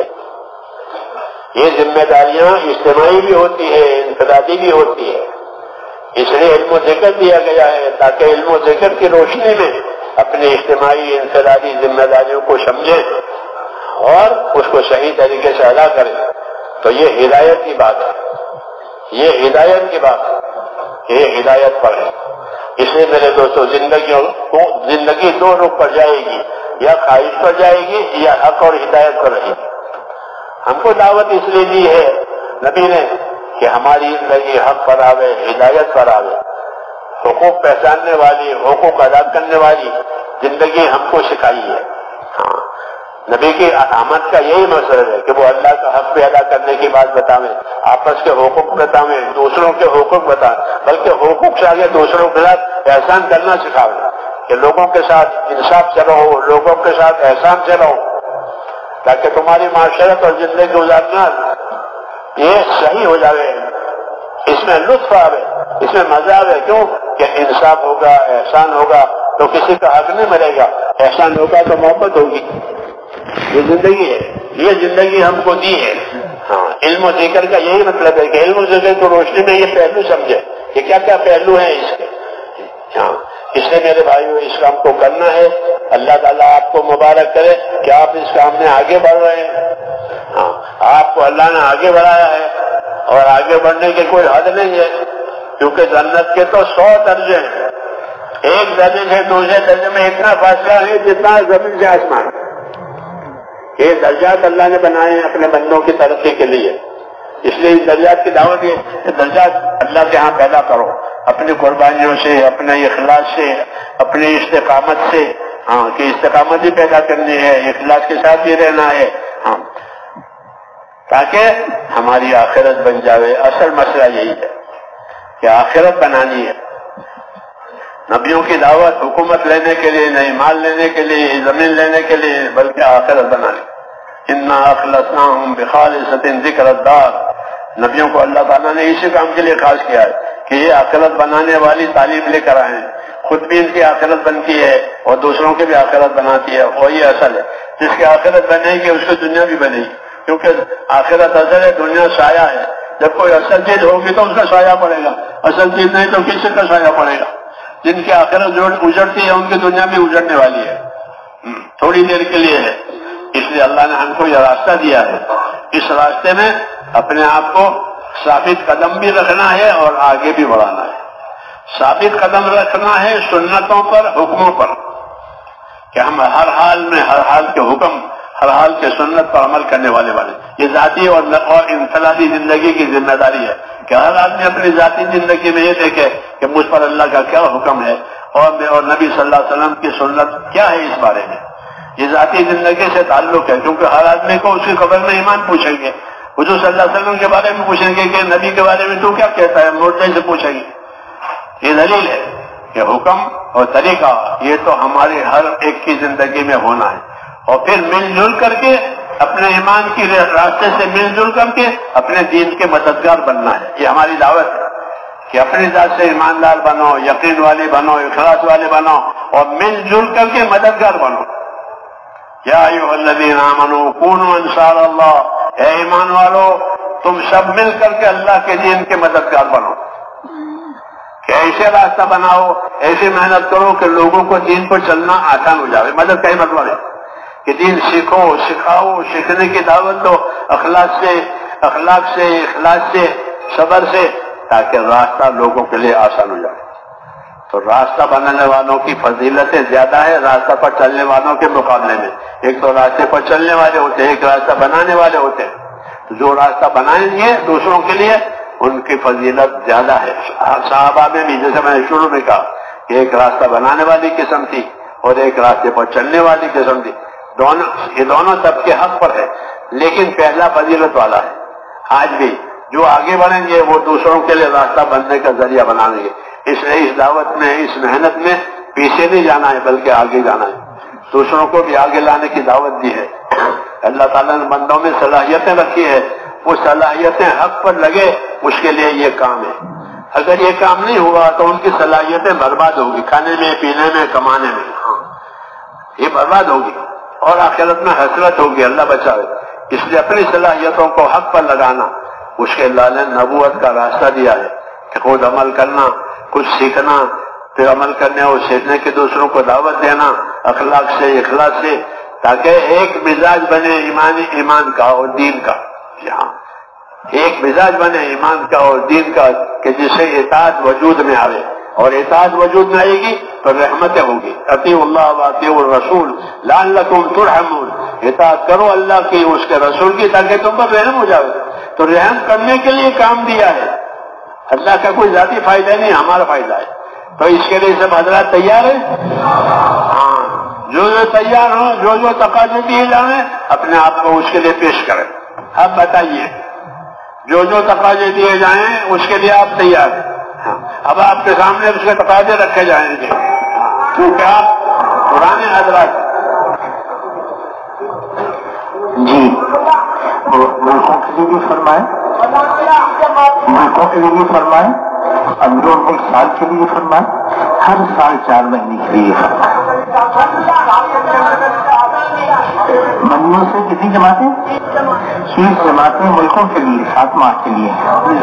Speaker 1: یہ ذمہ داریاں اجتماعی بھی ہوتی ہے، انفرادی بھی ہوتی ہے۔ اس لیے علم و ذکر دیا گیا ہے تاکہ علم و ذکر کی روشنی میں اپنی اجتماعی انفرادی ذمہ داریوں کو سمجھیں اور اس کو صحیح طریقے سے ادا کریں۔ تو یہ ہدایت کی بات ہے، یہ ہدایت کی بات ہے، یہ ہدایت پر ہے۔ اس لیے میرے دوستو زندگی دو رخ پر جائے گی، یا خواہش پر جائے گی یا حق اور ہدایت پر رہے گی۔ ہم کو دعوت اس لیے دی ہے نبی نے کہ ہماری زندگی حق پر آوے، ہدایت پر آوے، حقوق پہچاننے والی، حقوق ادا کرنے والی زندگی ہم کو سکھائی ہے۔ ہاں نبی کی آمد کا یہی مقصد ہے کہ وہ اللہ کا حق پہ ادا کرنے کی بات بتاویں، آپس کے حقوق بتاویں، دوسروں کے حقوق بتائیں، بلکہ حقوق سے آگے دوسروں کے ساتھ احسان کرنا سکھاویں کہ لوگوں کے ساتھ انصاف سے رہو، لوگوں کے ساتھ احسان سے رہو، تاکہ تمہاری معاشرت اور زندگی گزارنا یہ صحیح ہو جائے، اس میں لطف آوے، اس میں مزہ آوے۔ کیوں کہ انصاف ہوگا، احسان ہوگا تو کسی کا حق نہیں ملے گا، احسان ہوگا تو محبت ہوگی۔ یہ زندگی ہے، یہ زندگی ہم کو دی ہے۔ ہاں علم و ذکر کا یہی مطلب ہے کہ علم و ذکر کو روشنی میں یہ پہلو سمجھے کہ کیا کیا پہلو ہیں اس کے۔ ہاں اس لیے میرے بھائیوں اس کام کو کرنا ہے۔ اللہ تعالیٰ آپ کو مبارک کرے کہ آپ اس کام میں آگے بڑھ رہے ہیں۔ ہاں آپ کو اللہ نے آگے بڑھایا ہے اور آگے بڑھنے کی کوئی حد نہیں ہے، کیونکہ جنت کے تو 100 درجے ہیں، ایک درجے سے دوسرے درجے میں اتنا فاصلہ ہے جتنا زمین سے آسمان۔ یہ درجات اللہ نے بنائے ہیں اپنے بندوں کی ترقی کے لیے، اس لیے اس درجات کی دعوت ہے کہ درجات اللہ کے ہاں پیدا کرو، اپنی قربانیوں سے، اپنے اخلاص سے، اپنی استقامت سے۔ ہاں کہ استقامت بھی پیدا کرنی ہے، اخلاص کے ساتھ بھی رہنا ہے، ہاں تاکہ ہماری آخرت بن جاوے۔ اصل مسئلہ یہی ہے کہ آخرت بنانی ہے۔ نبیوں کی دعوت حکومت لینے کے لیے نہیں، مال لینے کے لیے، زمین لینے کے لیے، بلکہ آخرت بنانے۔ انا اخلصناہم بخالصۃ ذکر الدار، نبیوں کو اللہ تعالیٰ نے اسی کام کے لیے خاص کیا ہے کہ یہ آخرت بنانے والی تعلیم لے کر آئے ہیں۔ خود بھی ان کی آخرت بنتی ہے اور دوسروں کی بھی آخرت بناتی ہے، اور یہ اصل ہے۔ جس کی آخرت بنے گی اس کی دنیا بھی بنے گی، کیونکہ آخرت اصل ہے، دنیا سایہ ہے۔ جب کوئی اصل چیز ہوگی تو اس کا سایہ پڑے گا، اصل چیز نہیں تو کسی کا سایہ پڑے گا۔ جن کی آخرت اجڑتی ہے ان کی دنیا بھی اجڑنے والی ہے، تھوڑی دیر کے لیے ہے۔ اس لیے اللہ نے ہم کو یہ راستہ دیا ہے، اس راستے میں اپنے آپ کو ثابت قدم بھی رکھنا ہے اور آگے بھی بڑھانا ہے۔ ثابت قدم رکھنا ہے سنتوں پر، حکموں پر،
Speaker 2: کہ ہم ہر حال میں ہر حال کے حکم ہر حال کے سنت پر عمل کرنے والے یہ ذاتی اور انفرادی زندگی کی ذمہ داری ہے کہ ہر آدمی اپنی ذاتی زندگی میں یہ دیکھے کہ مجھ پر اللہ کا کیا حکم ہے اور نبی صلی اللہ علیہ وسلم کی سنت کیا ہے اس بارے میں. یہ ذاتی زندگی سے تعلق ہے کیونکہ ہر آدمی کو اس کی قبر میں ایمان پوچھیں گے. حضور صلی اللہ علیہ وسلم کے بارے میں پوچھیں گے کہ نبی کے بارے میں تو کیا کہتا ہے, مردے سے پوچھیں گے. یہ دلیل ہے کہ حکم اور طریقہ یہ تو ہمارے ہر ایک کی زندگی میں ہونا ہے, اور پھر مل جل کر کے اپنے ایمان کی راستے سے مل جل کر کے اپنے دین کے مددگار بننا ہے. یہ ہماری دعوت ہے کہ اپنی ذات سے ایماندار بنو, یقین والے بنو, اخلاص والے بنو اور مل جل کر کے مددگار بنو. یا ایھا الذین آمنوا کونوا انصار اللہ, اے ایمان والو تم سب مل کر کے اللہ کے دین کے مددگار بنو. کہ ایسے راستہ بناؤ, ایسی محنت کرو کہ لوگوں کو دین پر چلنا آسان ہو جائے. مدد کا ہی مطلب ہے کہ دین سیکھو, سکھاؤ, سیکھنے کی دعوت دو اخلاق سے, اخلاص سے, صبر سے, تاکہ راستہ لوگوں کے لیے آسان ہو جائے. تو راستہ بنانے والوں کی فضیلتیں زیادہ ہے راستہ پر چلنے والوں کے مقابلے میں. ایک تو راستے پر چلنے والے ہوتے ہیں, ایک راستہ بنانے والے ہوتے ہیں. جو راستہ بنائیں گے دوسروں کے لیے ان کی فضیلت زیادہ ہے. صحابہ میں بھی جیسے میں نے شروع میں کہا کہ ایک راستہ بنانے والی قسم تھی اور ایک راستے پر چلنے والی قسم تھی. یہ دونوں طبقے حق پر ہے, لیکن پہلا فضیلت والا ہے. آج بھی جو آگے بڑھیں گے وہ دوسروں کے لیے راستہ بننے کا ذریعہ بنائیں گے. اس لیے اس دعوت میں, اس محنت میں پیچھے نہیں جانا ہے بلکہ آگے جانا ہے. دوسروں کو بھی آگے لانے کی دعوت دی ہے. اللہ تعالیٰ نے بندوں میں صلاحیتیں رکھی ہے, وہ صلاحیتیں حق پر لگے اس کے لیے یہ کام ہے. اگر یہ کام نہیں ہوا تو ان کی صلاحیتیں برباد ہوگی, کھانے میں, پینے میں, کمانے میں, یہ برباد ہوگی اور آخرت میں حسرت ہوگی. اللہ بچائے. اس لیے اپنی صلاحیتوں کو حق پر لگانا, اس کے اللہ نے نبوت کا راستہ دیا ہے کہ خود عمل کرنا, کچھ سیکھنا, پھر عمل کرنے اور سیکھنے کے دوسروں کو دعوت دینا اخلاق سے, اخلاص سے, تاکہ ایک مزاج بنے ایمان کا اور دین کا. یہاں ایک مزاج بنے ایمان کا اور دین کا کہ جسے اطاعت وجود میں آئے, اور اطاعت وجود میں آئے گی تو رحمتیں ہوگی. اطیعوا اللہ واطیعوا الرسول لعلکم ترحمون, اطاعت کرو اللہ کی, اس کے رسول کی, تاکہ تم پر رحم ہو جائے. تو رحم کرنے کے لیے کام دیا ہے. اللہ کا کوئی ذاتی فائدہ نہیں, ہمارا فائدہ ہے. تو اس کے لیے سب حضرات تیار ہیں؟ ہاں, جو تیار ہوں, جو تقاضے دیے جائیں اپنے آپ کو اس کے لیے پیش کریں. اب بتائیے, جو تقاضے دیے جائیں اس کے لیے آپ تیار ہیں؟ اب آپ کے سامنے اس کے تقاضے رکھے جائیں گے کیونکہ آپ پرانے حضرات.
Speaker 3: جی ملکوں کے لیے بھی فرمائیں, ملکوں کے لیے بھی فرمائیں, اندرون ایک سال کے لیے فرمائیں, ہر سال 4 مہینے کے لیے فرمائیں. منوں سے کتنی جماعتیں؟ 30 جماعتیں ملکوں کے لیے 7 ماہ کے لیے.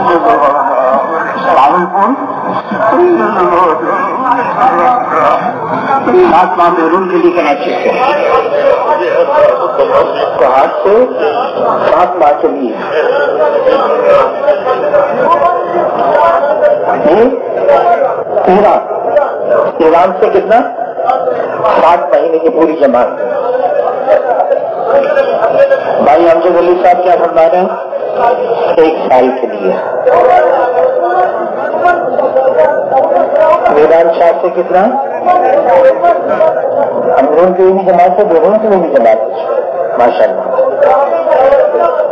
Speaker 3: راولپور 7 ماہ بیرون کے لیے کراچی سے, ہاتھ سے 7 ماہ کے لیے. ایران سے کتنا؟ 7 مہینے کی پوری جماعت. بھائی امجد علی صاحب کیا فرما رہے ہیں؟ 1 سال کے لیے. میدان شاہ سے کتنا؟ اندرون کی بھی جماعت ہے, بیرون کی بھی جماعت ہے. ماشاء اللہ.